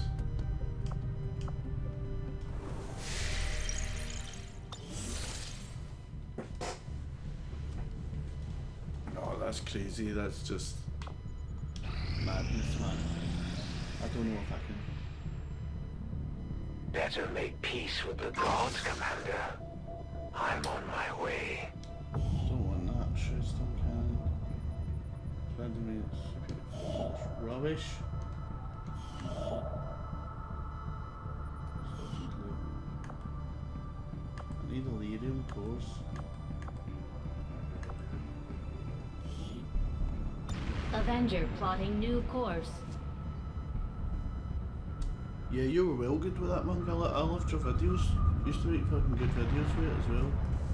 Oh, that's crazy. That's just madness, man. I don't know if I can. Better make peace with the gods, Commander. I'm on my way. Don't want that. Sure, still can. Randomly, it's rubbish. I need Illyrium cores. Avenger plotting new course. Yeah, you were well good with that, Monk. I loved your videos. Used to make fucking good videos with it as well.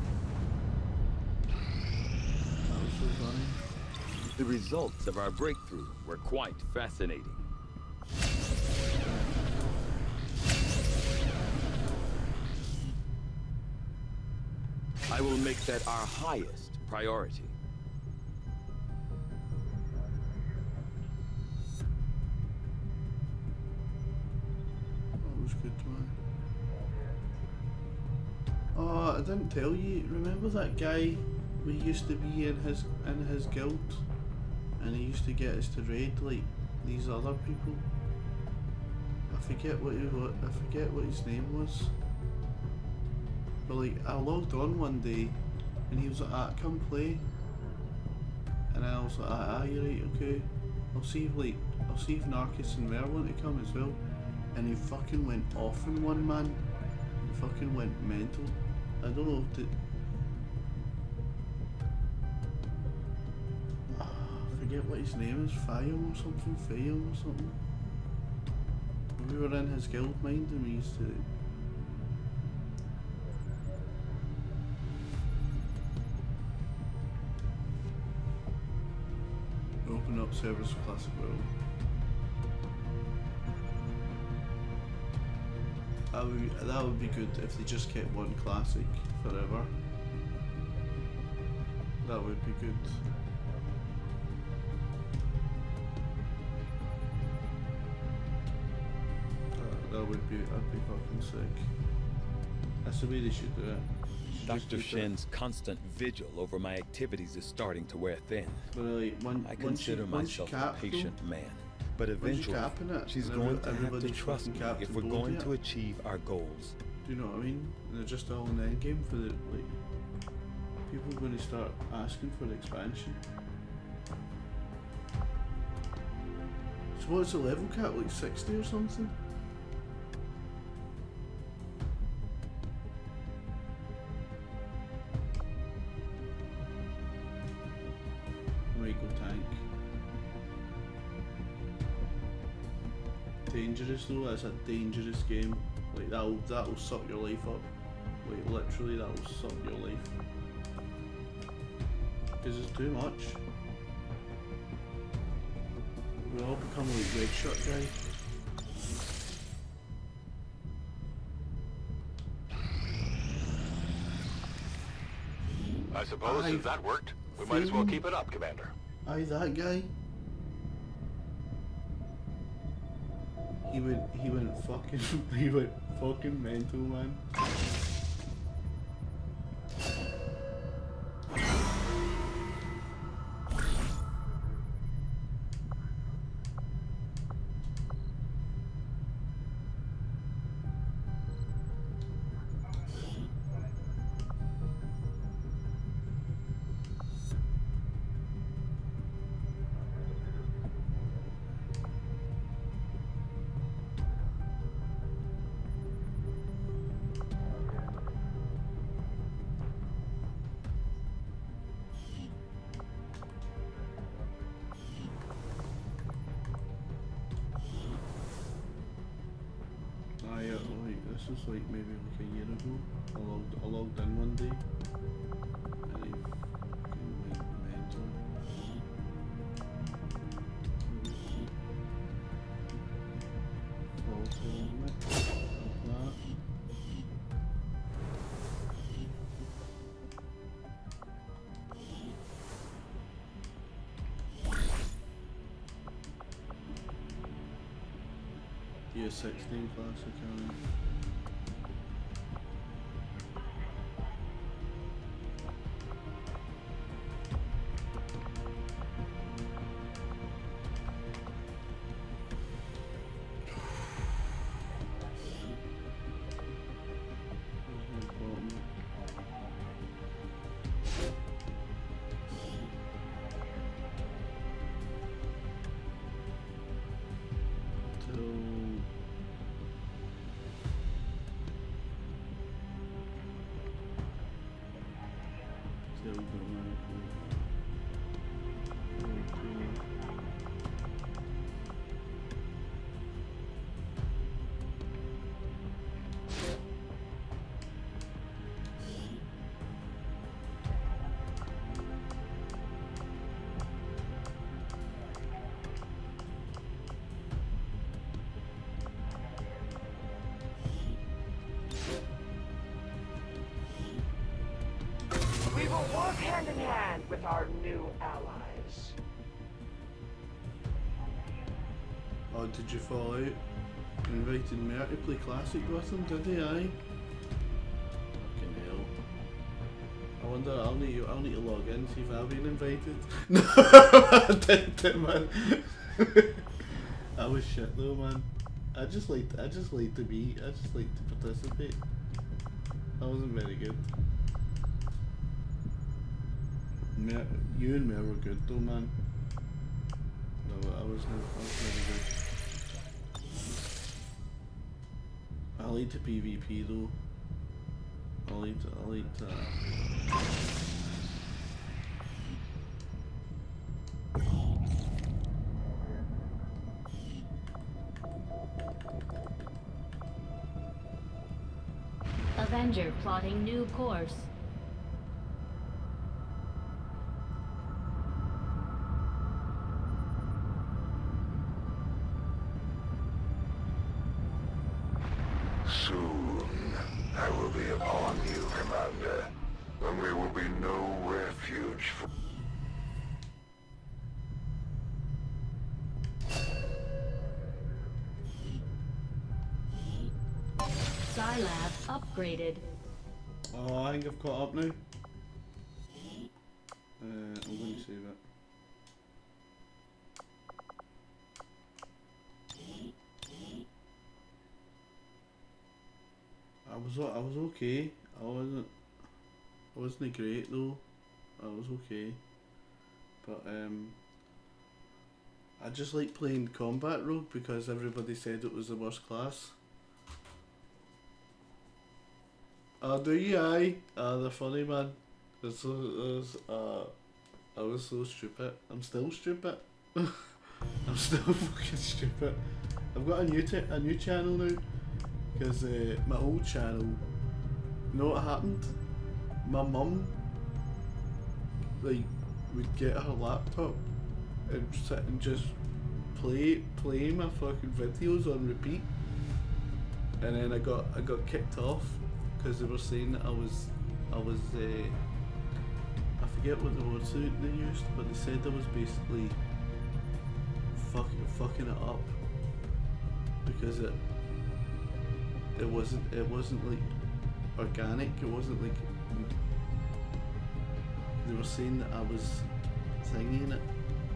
That was so funny. The results of our breakthrough were quite fascinating. I will make that our highest priority. That was good, man. Oh, I didn't tell you. Remember that guy we used to be in his guild, and he used to get us to raid like these other people. I forget what his name was. But like, I logged on one day, and he was like, ah, come play. And I was like, ah, you're right, okay. I'll see if Narcus and Mer want to come as well. And he fucking went off in one, man. He fucking went mental. I don't know if I forget what his name is, Fayum or something, Fayum or something. We were in his guild mind and we used to... open up servers for Classic World. That would be good if they just kept one Classic forever. That would be good. That'd be fucking sick. That's the way they should do it. Dr. Shen's constant vigil over my activities is starting to wear thin. But like, I consider myself a patient man, but eventually she's going to have to trust me if we're going to achieve our goals. Do you know what I mean? And they're just all in the end game for the like. People are going to start asking for the expansion. So what's the level cap, like 60 or something? Michael Tank. Dangerous though, that's a dangerous game. Like that'll suck your life up. Like literally that'll suck your life. Because it's too much. We all become like red shirt guy. I suppose if that worked, we might as well keep it up, Commander. Aye, that guy. He went fucking mental, man. This was like maybe like a year ago. I logged in one day and he fucking went mental. Photo on it. Like that. Year 16 classic, We will work hand in hand with our new allies. Oh, did you fall out? Invited me out to play Classic with him, did he? Aye. Fucking hell. I wonder, I'll need to log in, see if I've been invited. No, I didn't, man. I was shit though, man. I just like to participate. I wasn't very good. You and me were good though, man. No, I was very good. I like to PvP though. I like to Avenger plotting new course. Soon, I will be upon you, Commander, and there will be no refuge for... Scilab upgraded. Oh, I think I've caught up now. I'm going to save it. I was okay. I wasn't great though. I was okay. But I just like playing combat rogue because everybody said it was the worst class. Oh, do you? Aye. They're funny, man. I was so stupid. I'm still stupid. I'm still fucking stupid. I've got a new channel now. Because my old channel, you know what happened? My mum, like, would get her laptop and sit and just play my fucking videos on repeat, and then I got kicked off because they were saying that I was I forget what the words they used, but they said I was basically fucking it up because it wasn't like organic. It wasn't like they were saying that I was thingy in it.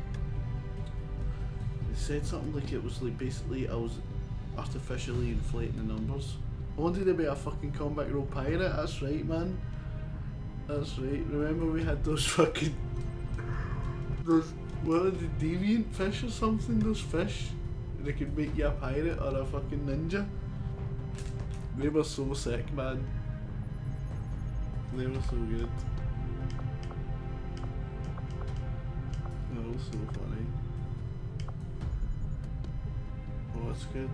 They said something like it was like basically I was artificially inflating the numbers. I wanted to be a fucking combat rogue pirate. That's right, man. That's right. Remember we had those fucking what are the deviant fish or something? Those fish. They could make you a pirate or a fucking ninja. They were so sick, man. They were so good. They were so funny. Oh, that's good.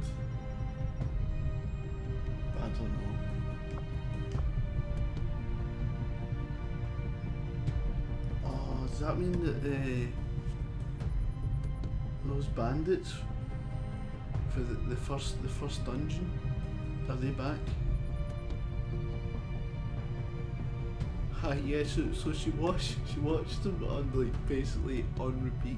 But I don't know. Oh, does that mean that those bandits for the first dungeon, are they back? Yeah, so she watched them on like basically on repeat,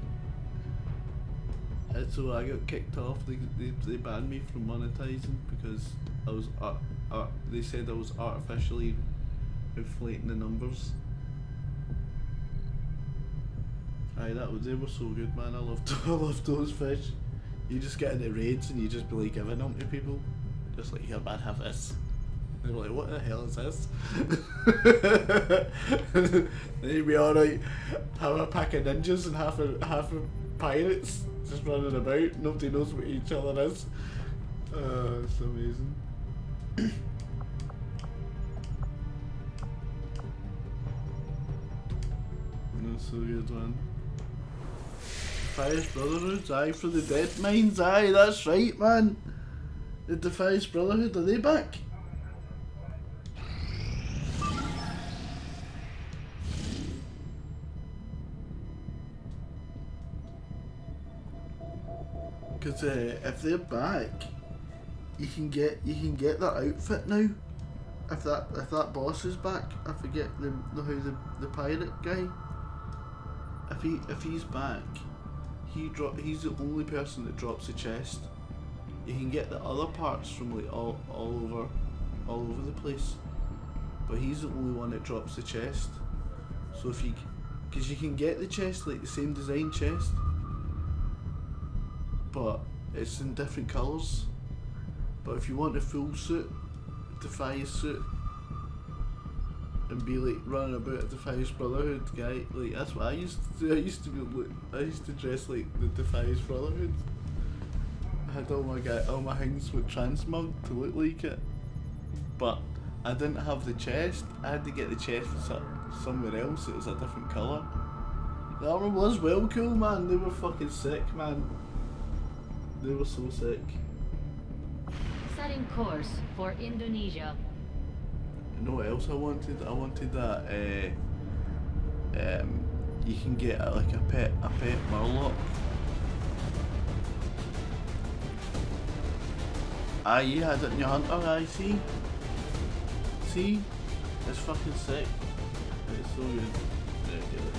and so I got kicked off. They banned me from monetizing because I was they said I was artificially inflating the numbers. Aye, they were so good, man. I loved those fish. You just get into raids and you just be like giving them to people. Just like, here man, have this. They were like, what the hell is this? Then you'd be alright, have a pack of ninjas and half a pirates just running about. Nobody knows what each other is. It's amazing. That's so good, man. Defiance Brotherhood, aye, for the dead mines, aye, that's right, man. The Defiance Brotherhood, are they back? Because if they're back, you can get their outfit now. If that boss is back, I forget the pirate guy. If he's back, he's the only person that drops the chest. You can get the other parts from like all over the place, but he's the only one that drops the chest. So because you can get the chest, like the same design chest, but it's in different colours. But if you want a full suit, Defiance suit, and be like running about a Defiance Brotherhood guy, like that's what I used to do. I used to dress like the Defiance Brotherhood. I had all my things with transmog to look like it, but I didn't have the chest. I had to get the chest somewhere else. It was a different colour. The armour was well cool, man. They were fucking sick, man. They were so sick. Setting course for Indonesia. You know what else I wanted? I wanted that. You can get like a pet Murloc. Aye, you had it in your hunter. Aye, see, it's fucking sick. It's so good. Ridiculous.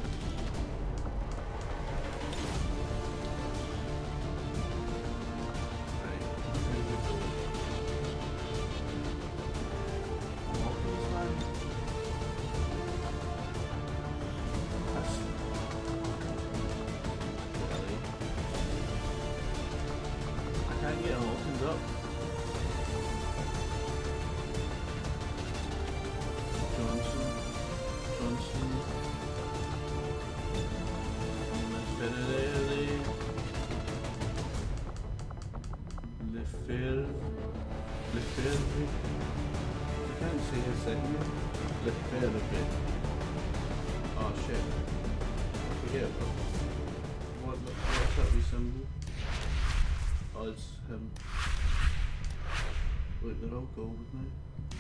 Oh shit. Forget about it. What's that wee symbol? Oh, it's him. Look, they're all gold now.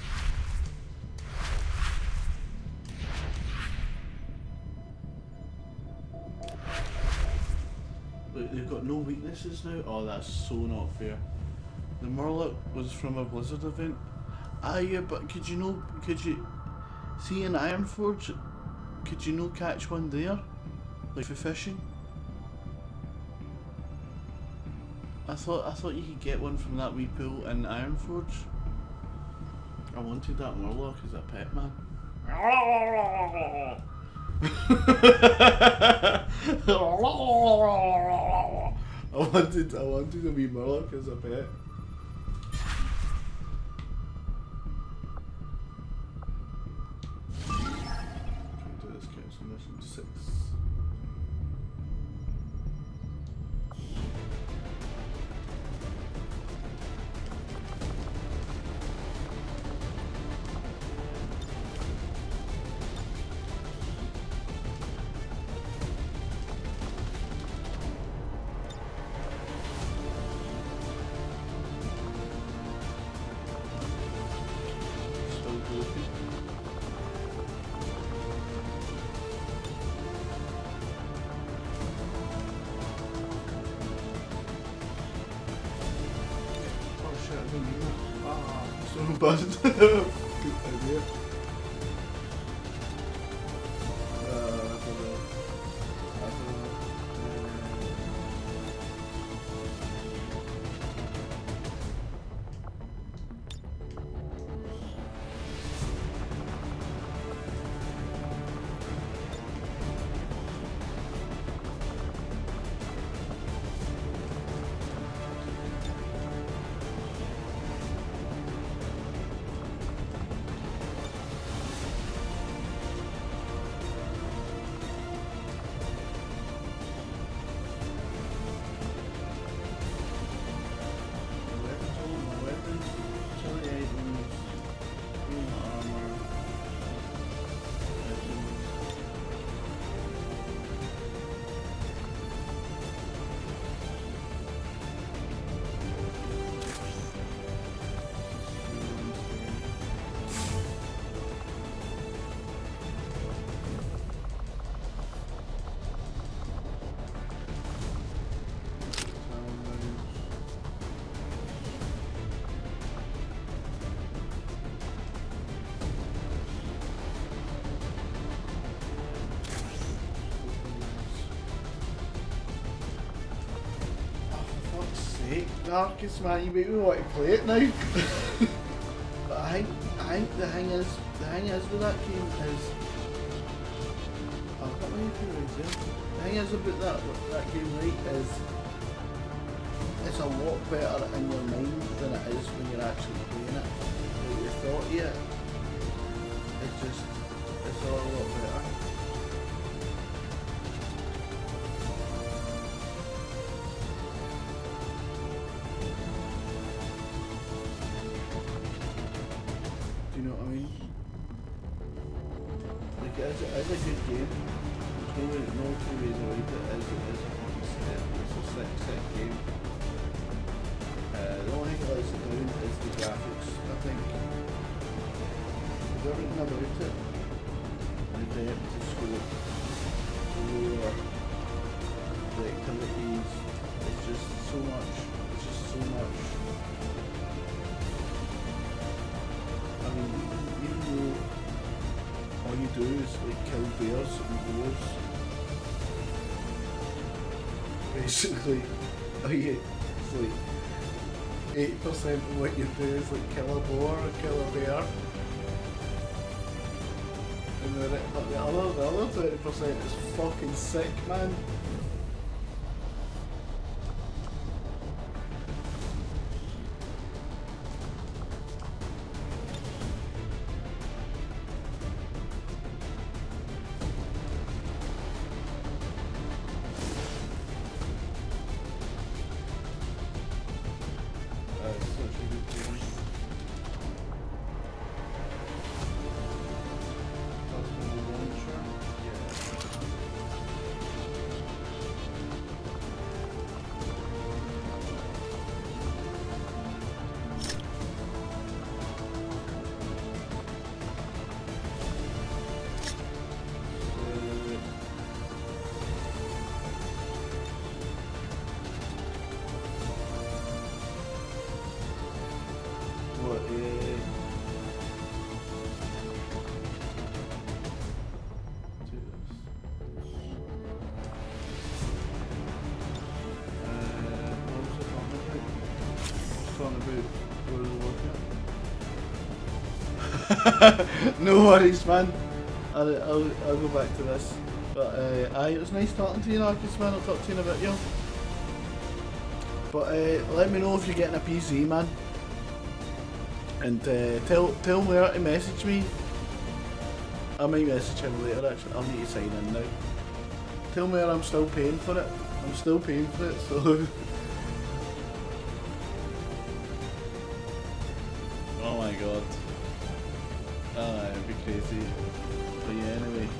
Look, they've got no weaknesses now. Oh, that's so not fair. The Murloc was from a Blizzard event. Ah, yeah, but could you see in Ironforge? Could you catch one there, like for fishing? I thought you could get one from that wee pool in Ironforge. I wanted that Murloc as a pet, man. I wanted a wee Murloc as a pet. Mission 6. Still goofy. So buzzed. Good idea. I don't know. Darkest, man, you make me want to play it now. But I think the thing is with that game is, I've got many people there. The thing is about that game, right, is it's a lot better in your mind than it is when you're actually playing it. Like you thought, yeah. It's all a lot better. You know what I mean? Like it's a good game. There's no two ways around it. It's a sick game. The only thing that lets it down is the graphics, I think. because everything about it, and the empty scope, the activities, it's just so much, it's just so much. I mean, even though all you do is like kill bears and boars, basically, it's like 8% of what you do is like kill a boar or kill a bear. And then but the other 20% is fucking sick, man. No worries, man. I'll go back to this. But it was nice talking to you, Narcus, man. I'll talk to you in a bit, yo. But let me know if you're getting a PC, man. And tell me where to message me. I might message him later, actually. I'll need to sign in now. Tell me where I'm still paying for it. I'm still paying for it, so... Oh my god. It'd be crazy. But yeah, anyway.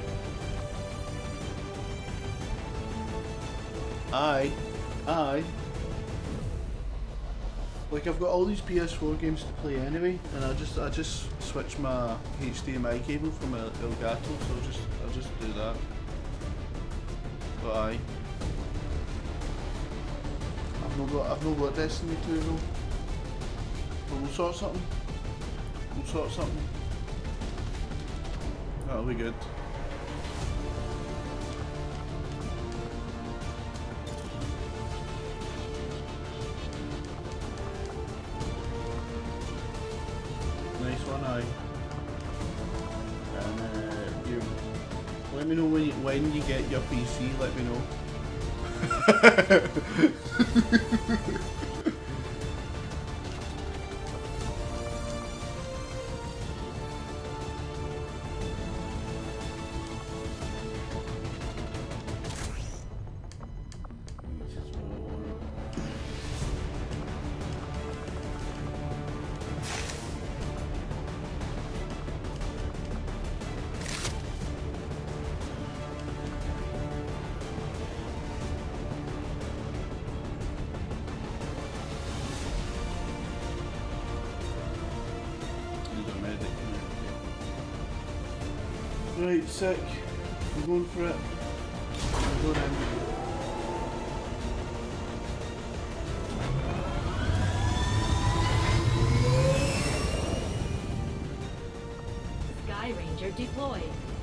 Like, I've got all these PS4 games to play anyway, and I just switch my HDMI cable from Elgato, so I'll just do that. But I've not got Destiny 2 though. But we'll sort something. That'll be good. Nice one, aye. And you let me know when you get your PC. Let me know. Right, sick. I'm going for it. I'm going in. Sky Ranger deployed.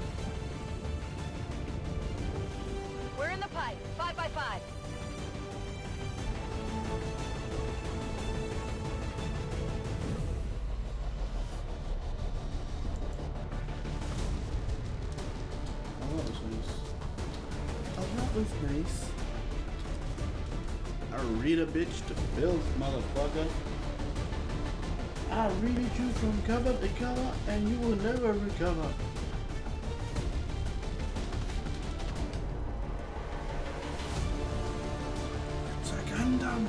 We're in the pipe. 5x5. Was nice. I read a bitch to build, motherfucker. I read you from cover to cover, and you will never recover. It's a Gundam.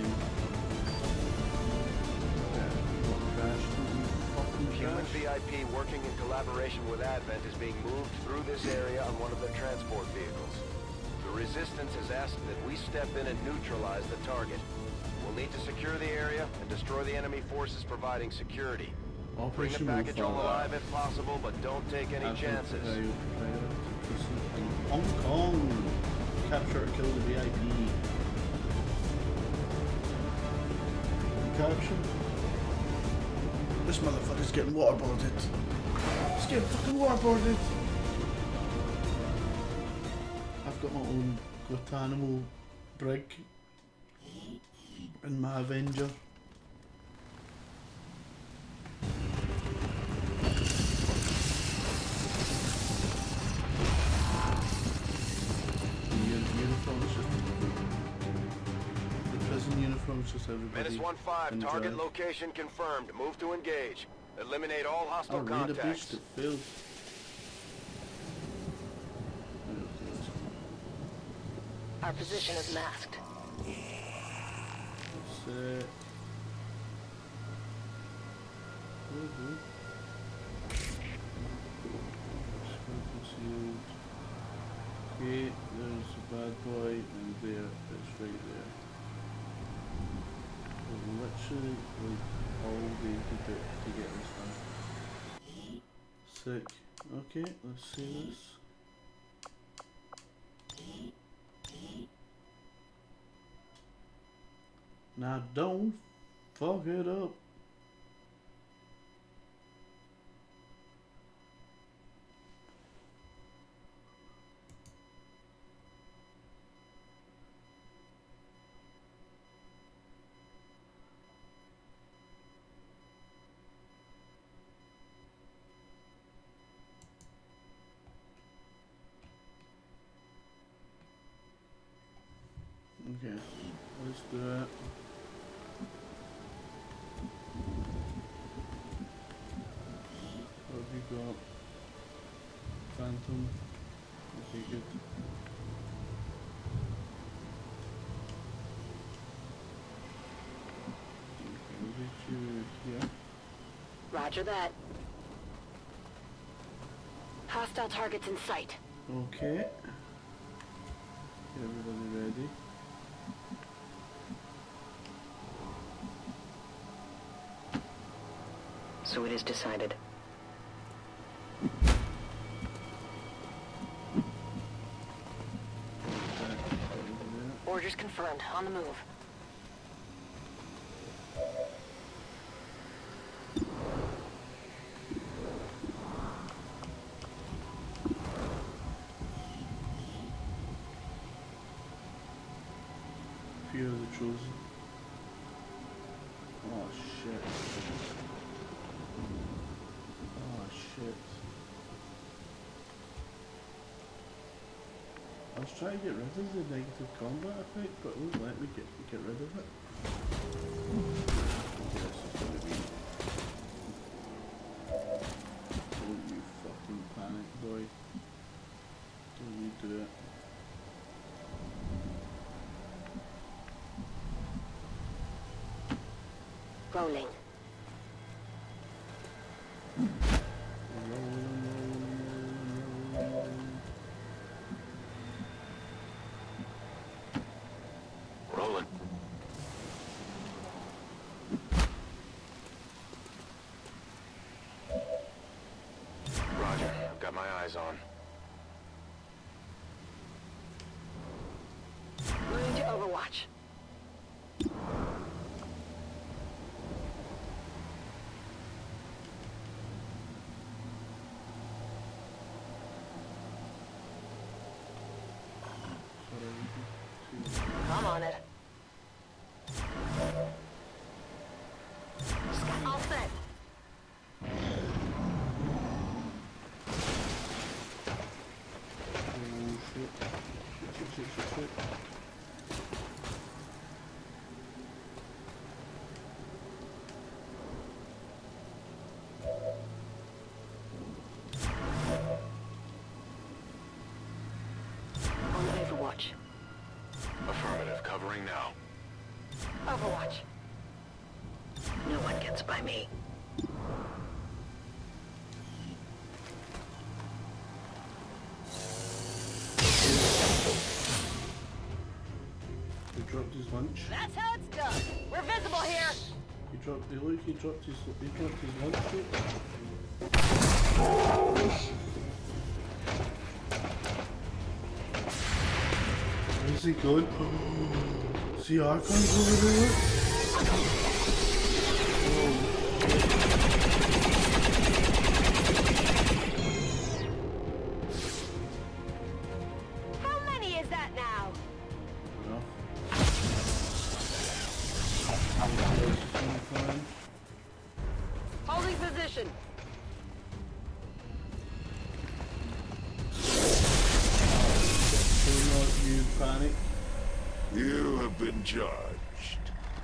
VIP working in collaboration with Advent, is being moved through this area on one of their transport vehicles. The Resistance has asked that we step in and neutralize the target. We'll need to secure the area and destroy the enemy forces providing security. Bring the package home alive if possible, but don't take any chances. Hong Kong! Capture or kill the VIP. Caption. This motherfucker's getting waterboarded. He's getting fucking waterboarded. I've got my own Guantanamo brig and my Avenger. Just Menace 1-5, target location confirmed. Move to engage. Eliminate all hostile contacts. Our position is masked. Sick. Okay, there's a bad boy, and there, it's right there. Literally like all day to get this done. Sick. Okay, let's see this. Now don't fuck it up. Okay, let's do that. What have we got? Phantom. Okay, good. Okay, Roger that. Hostile targets in sight. Okay. Get everybody ready. So it is decided. Orders confirmed. On the move. Fear of the chosen. Oh shit. Oh shit. I was trying to get rid of the negative combat effect, but it won't let me get rid of it. Yes, it's gonna be. Don't you fucking panic, boy. Don't you do it. Rolling. Rolling. Roger, I've got my eyes on. Moving to Overwatch. I'm on it. All set. Oh shit. Shit. On Overwatch. Affirmative, covering now. Overwatch. No one gets by me. his lunch. That's how it's done. We're visible here. He dropped his lunch. Where's he going? See Archon's over there? How many is that now? Holding position. Do not you panic. You have been judged.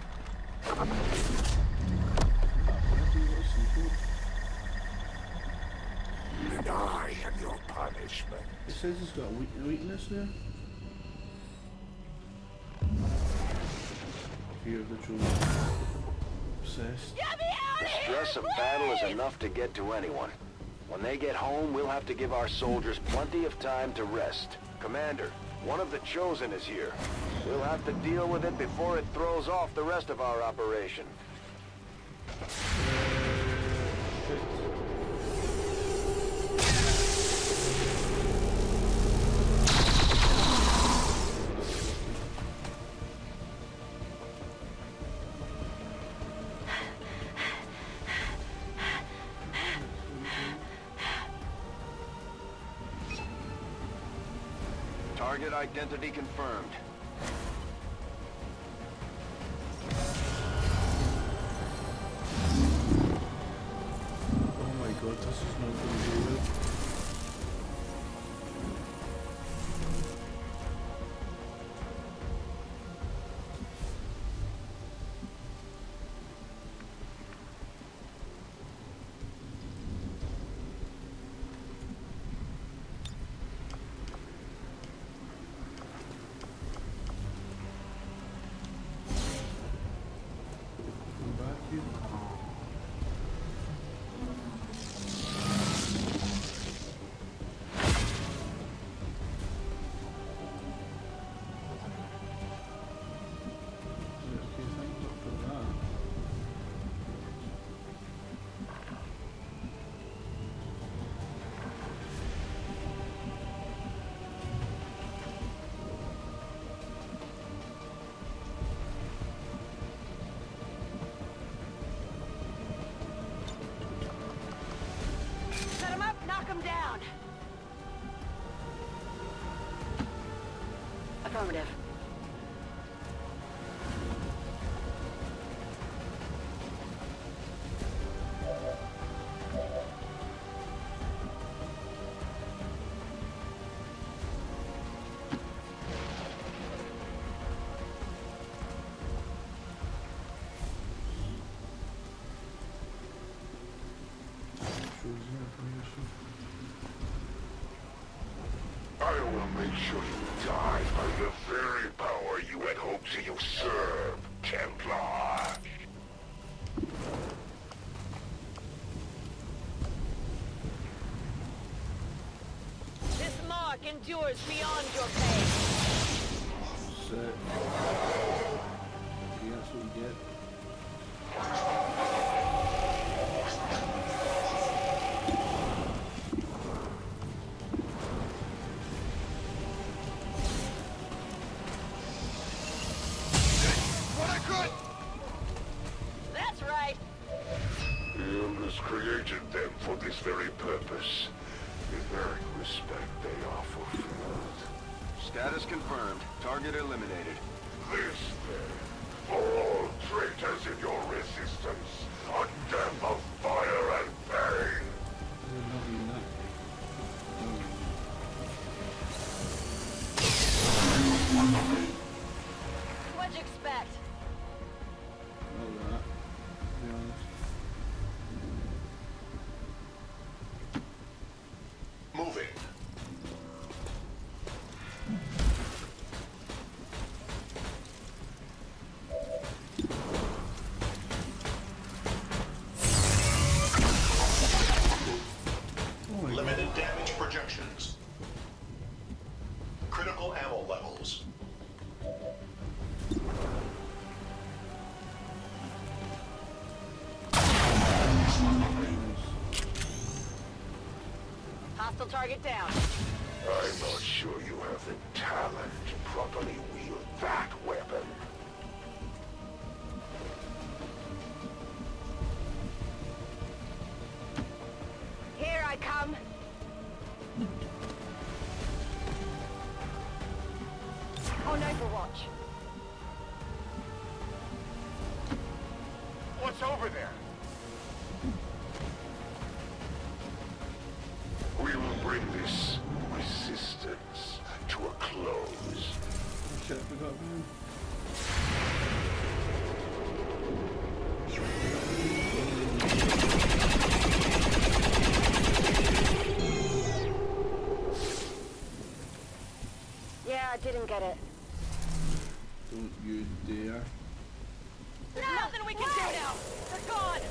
And I am your punishment. It says he's got a weakness there. Fear of the truth. Obsessed. The stress of battle is enough to get to anyone. When they get home, we'll have to give our soldiers plenty of time to rest. Commander, one of the Chosen is here. We'll have to deal with it before it throws off the rest of our operation. Target identity confirmed. Oh my god, this is not going to be good. Set him up, knock him down. Affirmative. I will make sure you die by the very power you had hoped to usurp, Templar. This mark endures beyond your pay. Set. Okay, that's what we get. That's right. Illness created them for this very purpose. In very respect, they are fulfilled. Status confirmed. Target eliminated. This, then, for all traitors in your resistance, a death of fire and pain. What'd you expect? Moving. Limited damage projections. Critical ammo levels. Hostile target down. I'm not sure you have the talent to properly wield that weapon. Here I come. On Overwatch. What's over there? We will bring this resistance to a close. Shit, I forgot, man. Yeah, I didn't get it. Don't you dare. There's nothing we can do now. They're gone.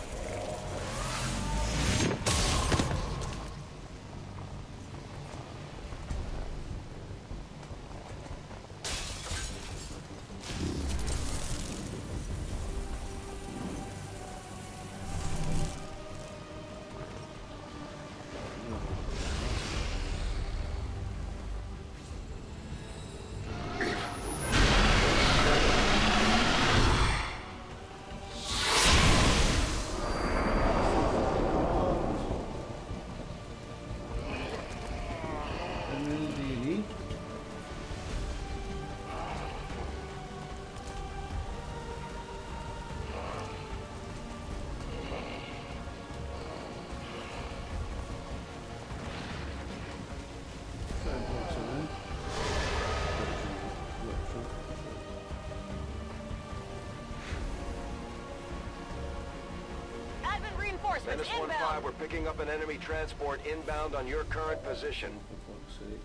Menace 1-5, we're picking up an enemy transport inbound on your current position. For fuck's sake.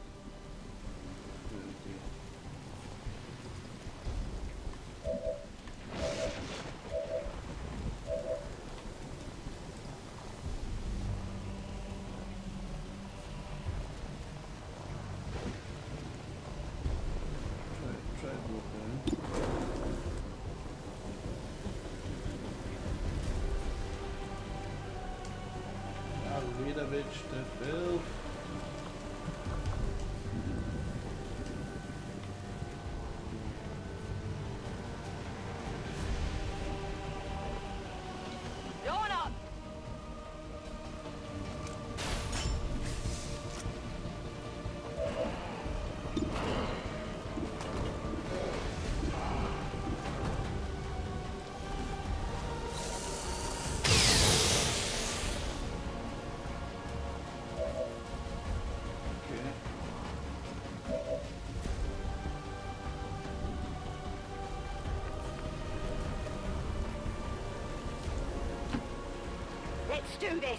Try to walk down. Alvidovic to Bill. Going up. Let's do this.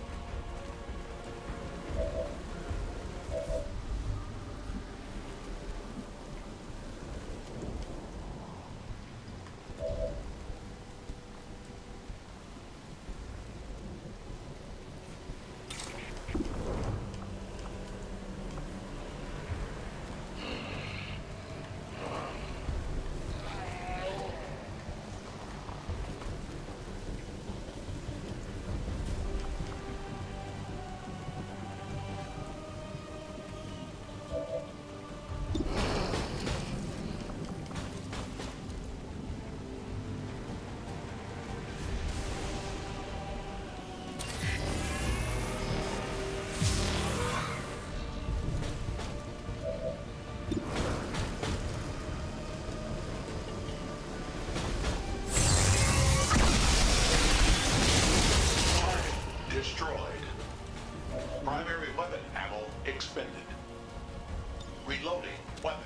Destroyed. Primary weapon ammo expended. Reloading weapon.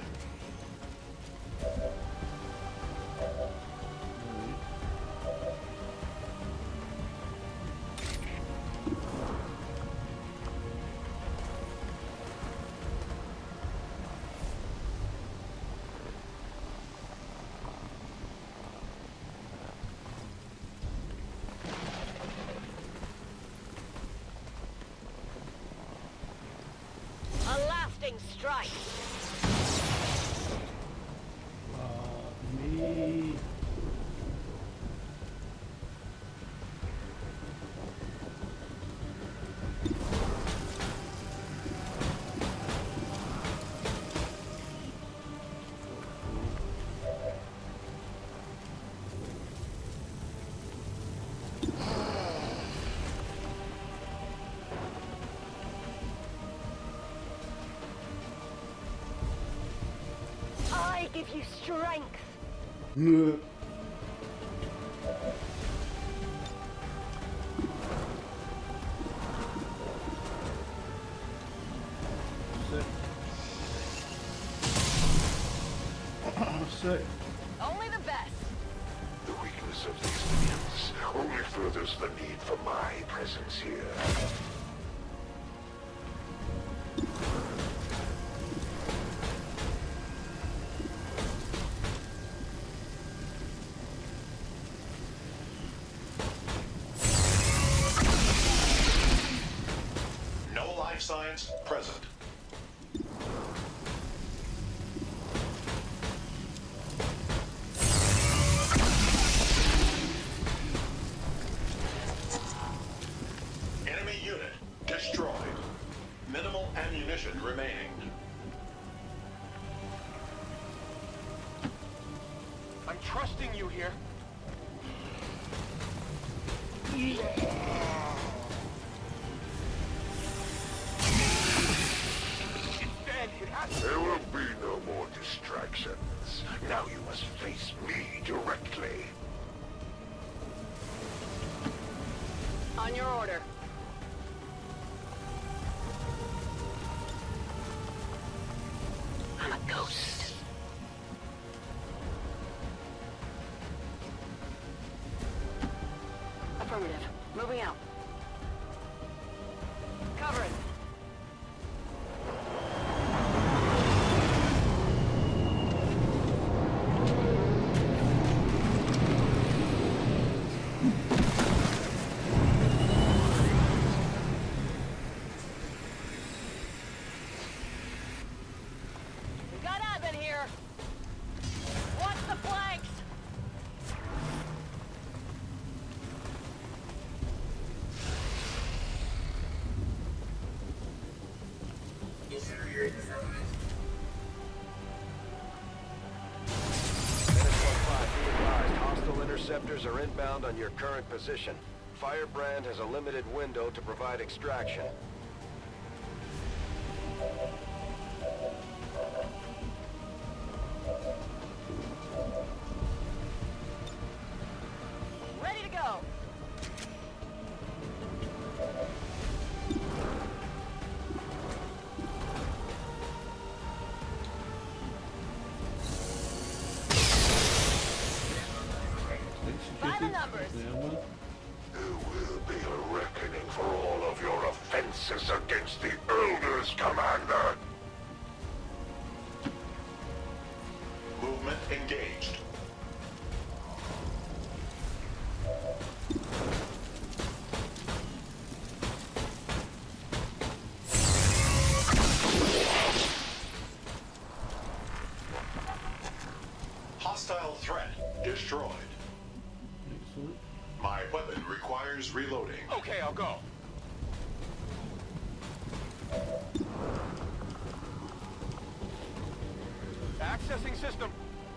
A lasting strike. Me. give you strength. Sick. Only the best. The weakness of these minions only furthers the need for my presence here. No life signs present. Enemy unit destroyed. Minimal ammunition remaining. I'm trusting you here. There will be no more distractions. Now you must face me directly. On your order. I'm a ghost. Affirmative. Moving out. Covering. We got admin here. Watch the flanks. Hostile interceptors are inbound on your current position. Firebrand has a limited window to provide extraction. Ready to go. By the numbers. There will be a reckoning for all of your offenses against the Elders, Commander. Movement engaged. Hostile threat destroyed. Excellent. My weapon requires reloading. Okay, I'll go. Accessing system.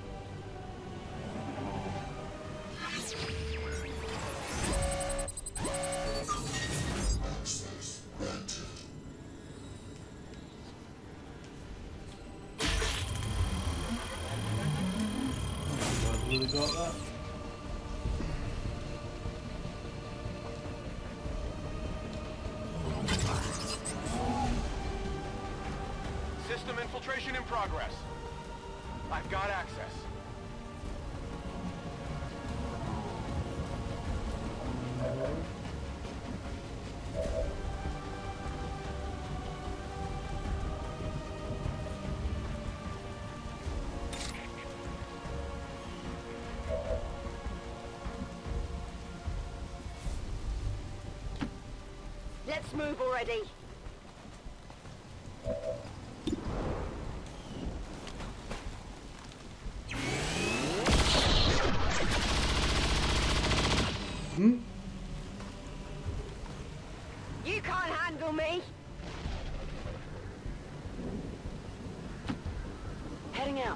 I've really got that. System infiltration in progress. I've got access. Let's move already. You can't handle me. Heading out.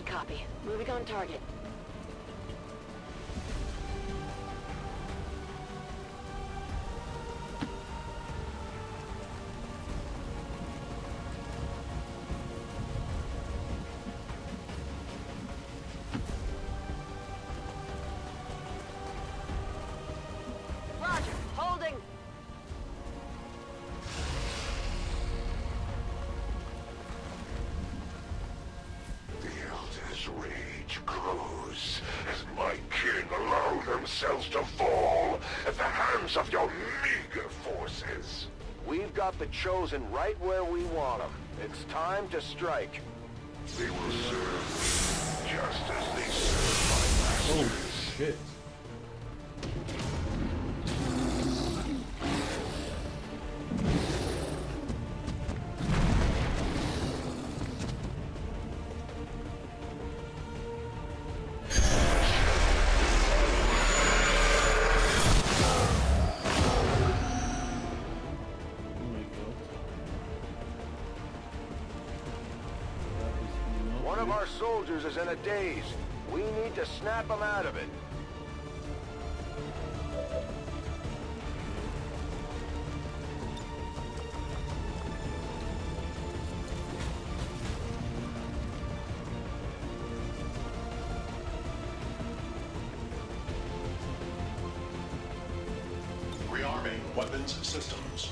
Copy. Moving on target. Roger. Holding. The Elder's rage grows as my kin allow themselves to fall at the hands of your meager forces. We've got the Chosen right where we want them. It's time to strike. They will serve me just as they serve my masters. Oh, shit. One of our soldiers is in a daze. We need to snap him out of it. Rearming weapons systems.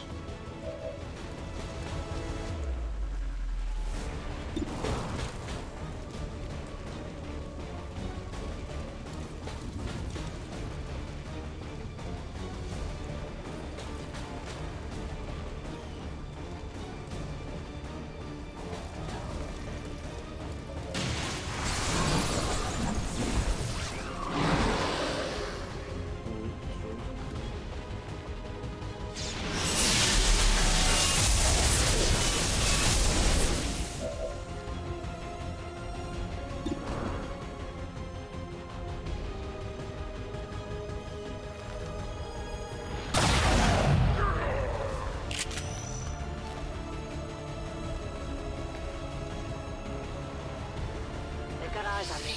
Got eyes on me.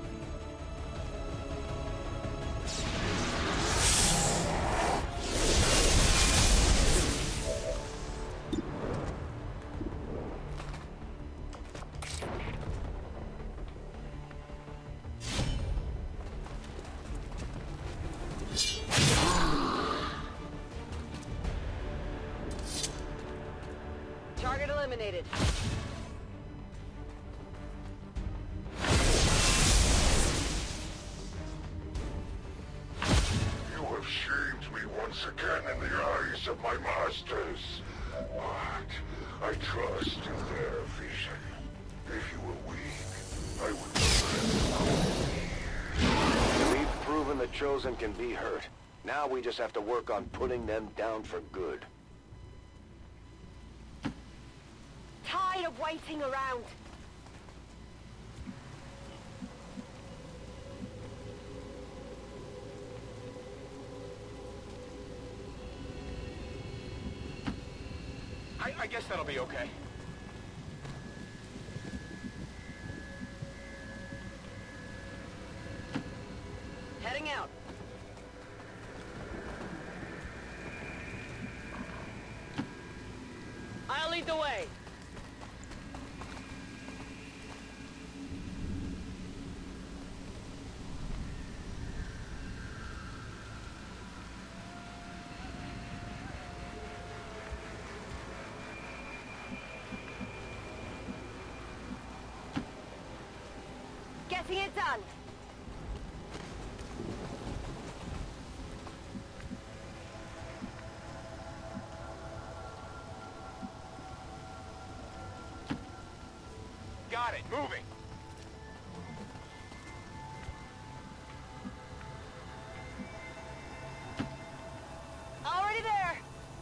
Target eliminated. Once again in the eyes of my masters. But I trust in their vision. If you were weak, I would We've proven the Chosen can be hurt. Now we just have to work on putting them down for good. Tired of waiting around. I guess that'll be okay. Heading out. I'll lead the way. Getting it done. Got it. Moving. Already there.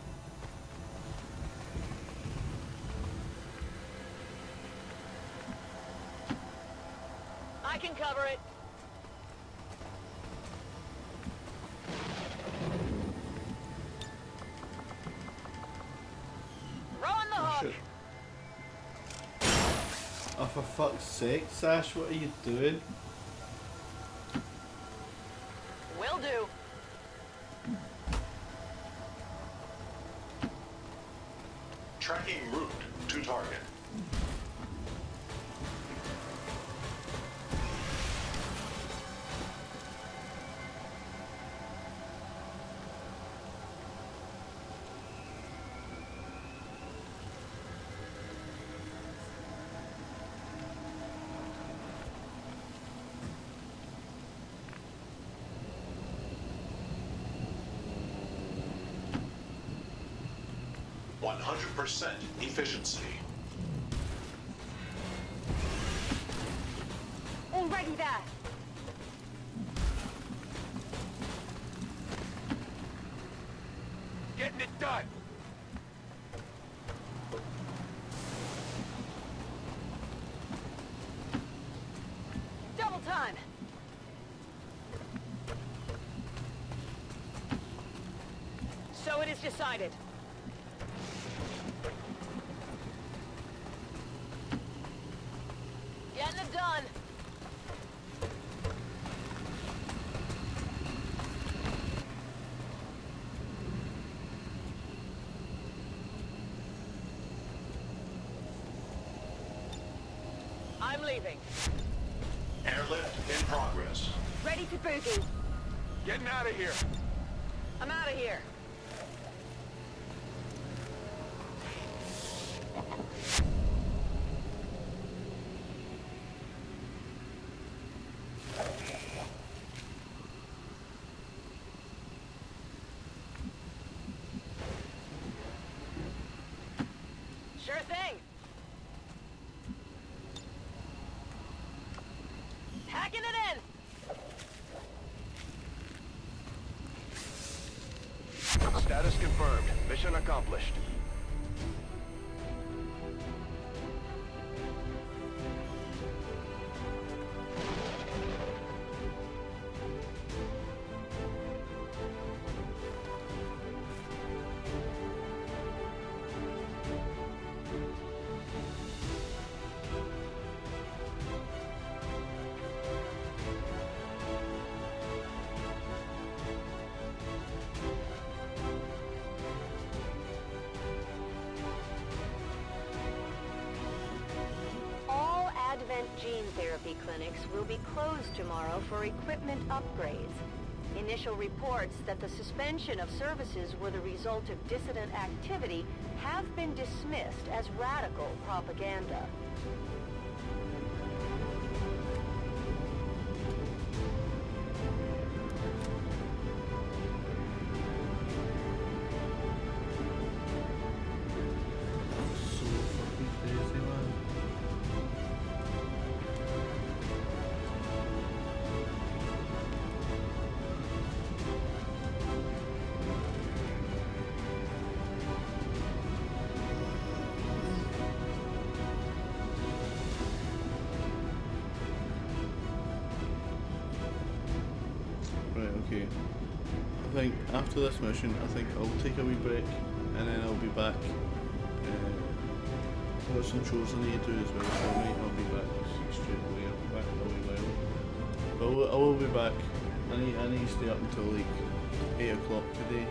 I can cover it. Throwing the hook. Oh, for fuck's sake, Sash, what are you doing? Will do. Tracking route to target. % efficiency. Already there. Getting it done. Double time. So it is decided. Getting it done. I'm leaving. Airlift in progress. Ready to boogie. Getting out of here. I'm out of here. Sure thing. Hacking it in. Status confirmed. Mission accomplished. Gene therapy clinics will be closed tomorrow for equipment upgrades. Initial reports that the suspension of services were the result of dissident activity have been dismissed as radical propaganda. Okay. I think after this mission, I think I'll take a wee break and then I'll be back. I've got some chores I need to do as well, so I might not be back straight away. I'll be back in a wee while. But I will be back. I need to stay up until like 8 o'clock today.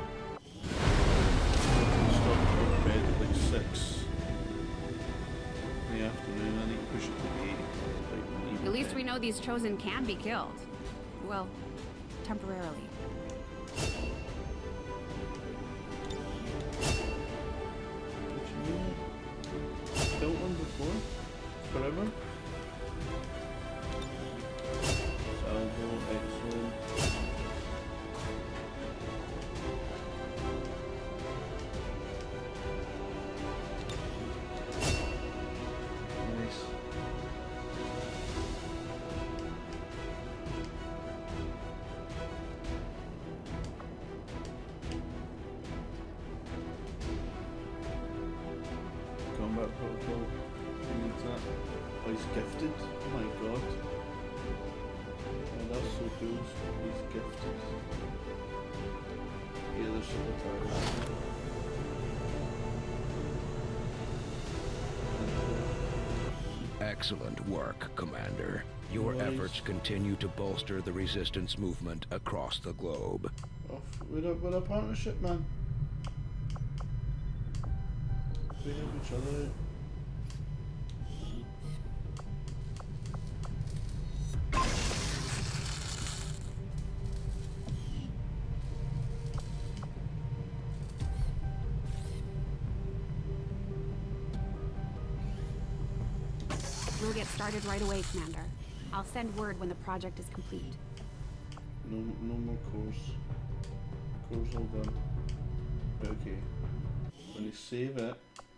I start going to bed at like 6 in the afternoon. I need to push it to 8. Like, at least we know these chosen can be killed. Well, temporarily. What you mean? Killed one before? Forever? Salvo, excellent. Nice. Combat protocol. Who needs that? Oh, he's gifted. Oh my god. Oh, that's so cool. He's gifted. Yeah, there's super Excellent work, Commander. Your Nice. efforts continue to bolster the resistance movement across the globe. We're a partnership, man. We help each other out. We'll get started right away, Commander. I'll send word when the project is complete. No more cores. Cores all done. Okay. When you save it.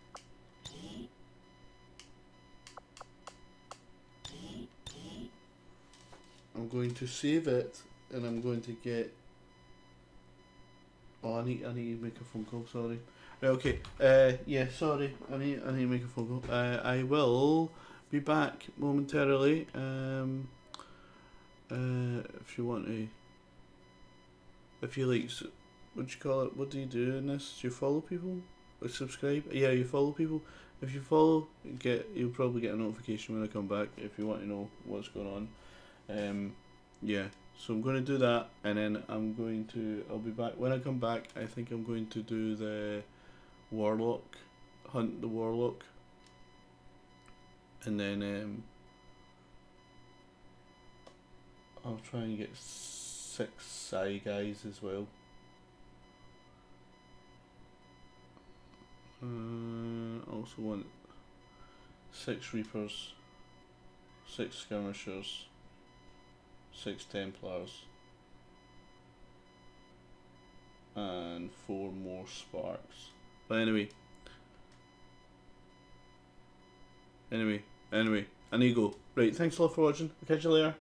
I'm going to save it, and I'm going to get. Oh, I need to make a phone call. Sorry. Right, okay. Yeah. Sorry. I need to make a phone call. I will be back momentarily. If you want to. If you like, what do you call it? What do you do in this? Do you follow people? Or subscribe? Yeah, you follow people. If you follow, you'll probably get a notification when I come back if you want to know what's going on. Yeah, so I'm going to do that, and then I'll be back. When I come back, I think I'm going to do the Warlock, hunt the Warlock, and then I'll try and get 6 Psy guys as well. I also want 6 Reapers, 6 Skirmishers, 6 Templars, and 4 more Sparks. But anyway, I need to go. Right, thanks a lot for watching. I'll catch you later.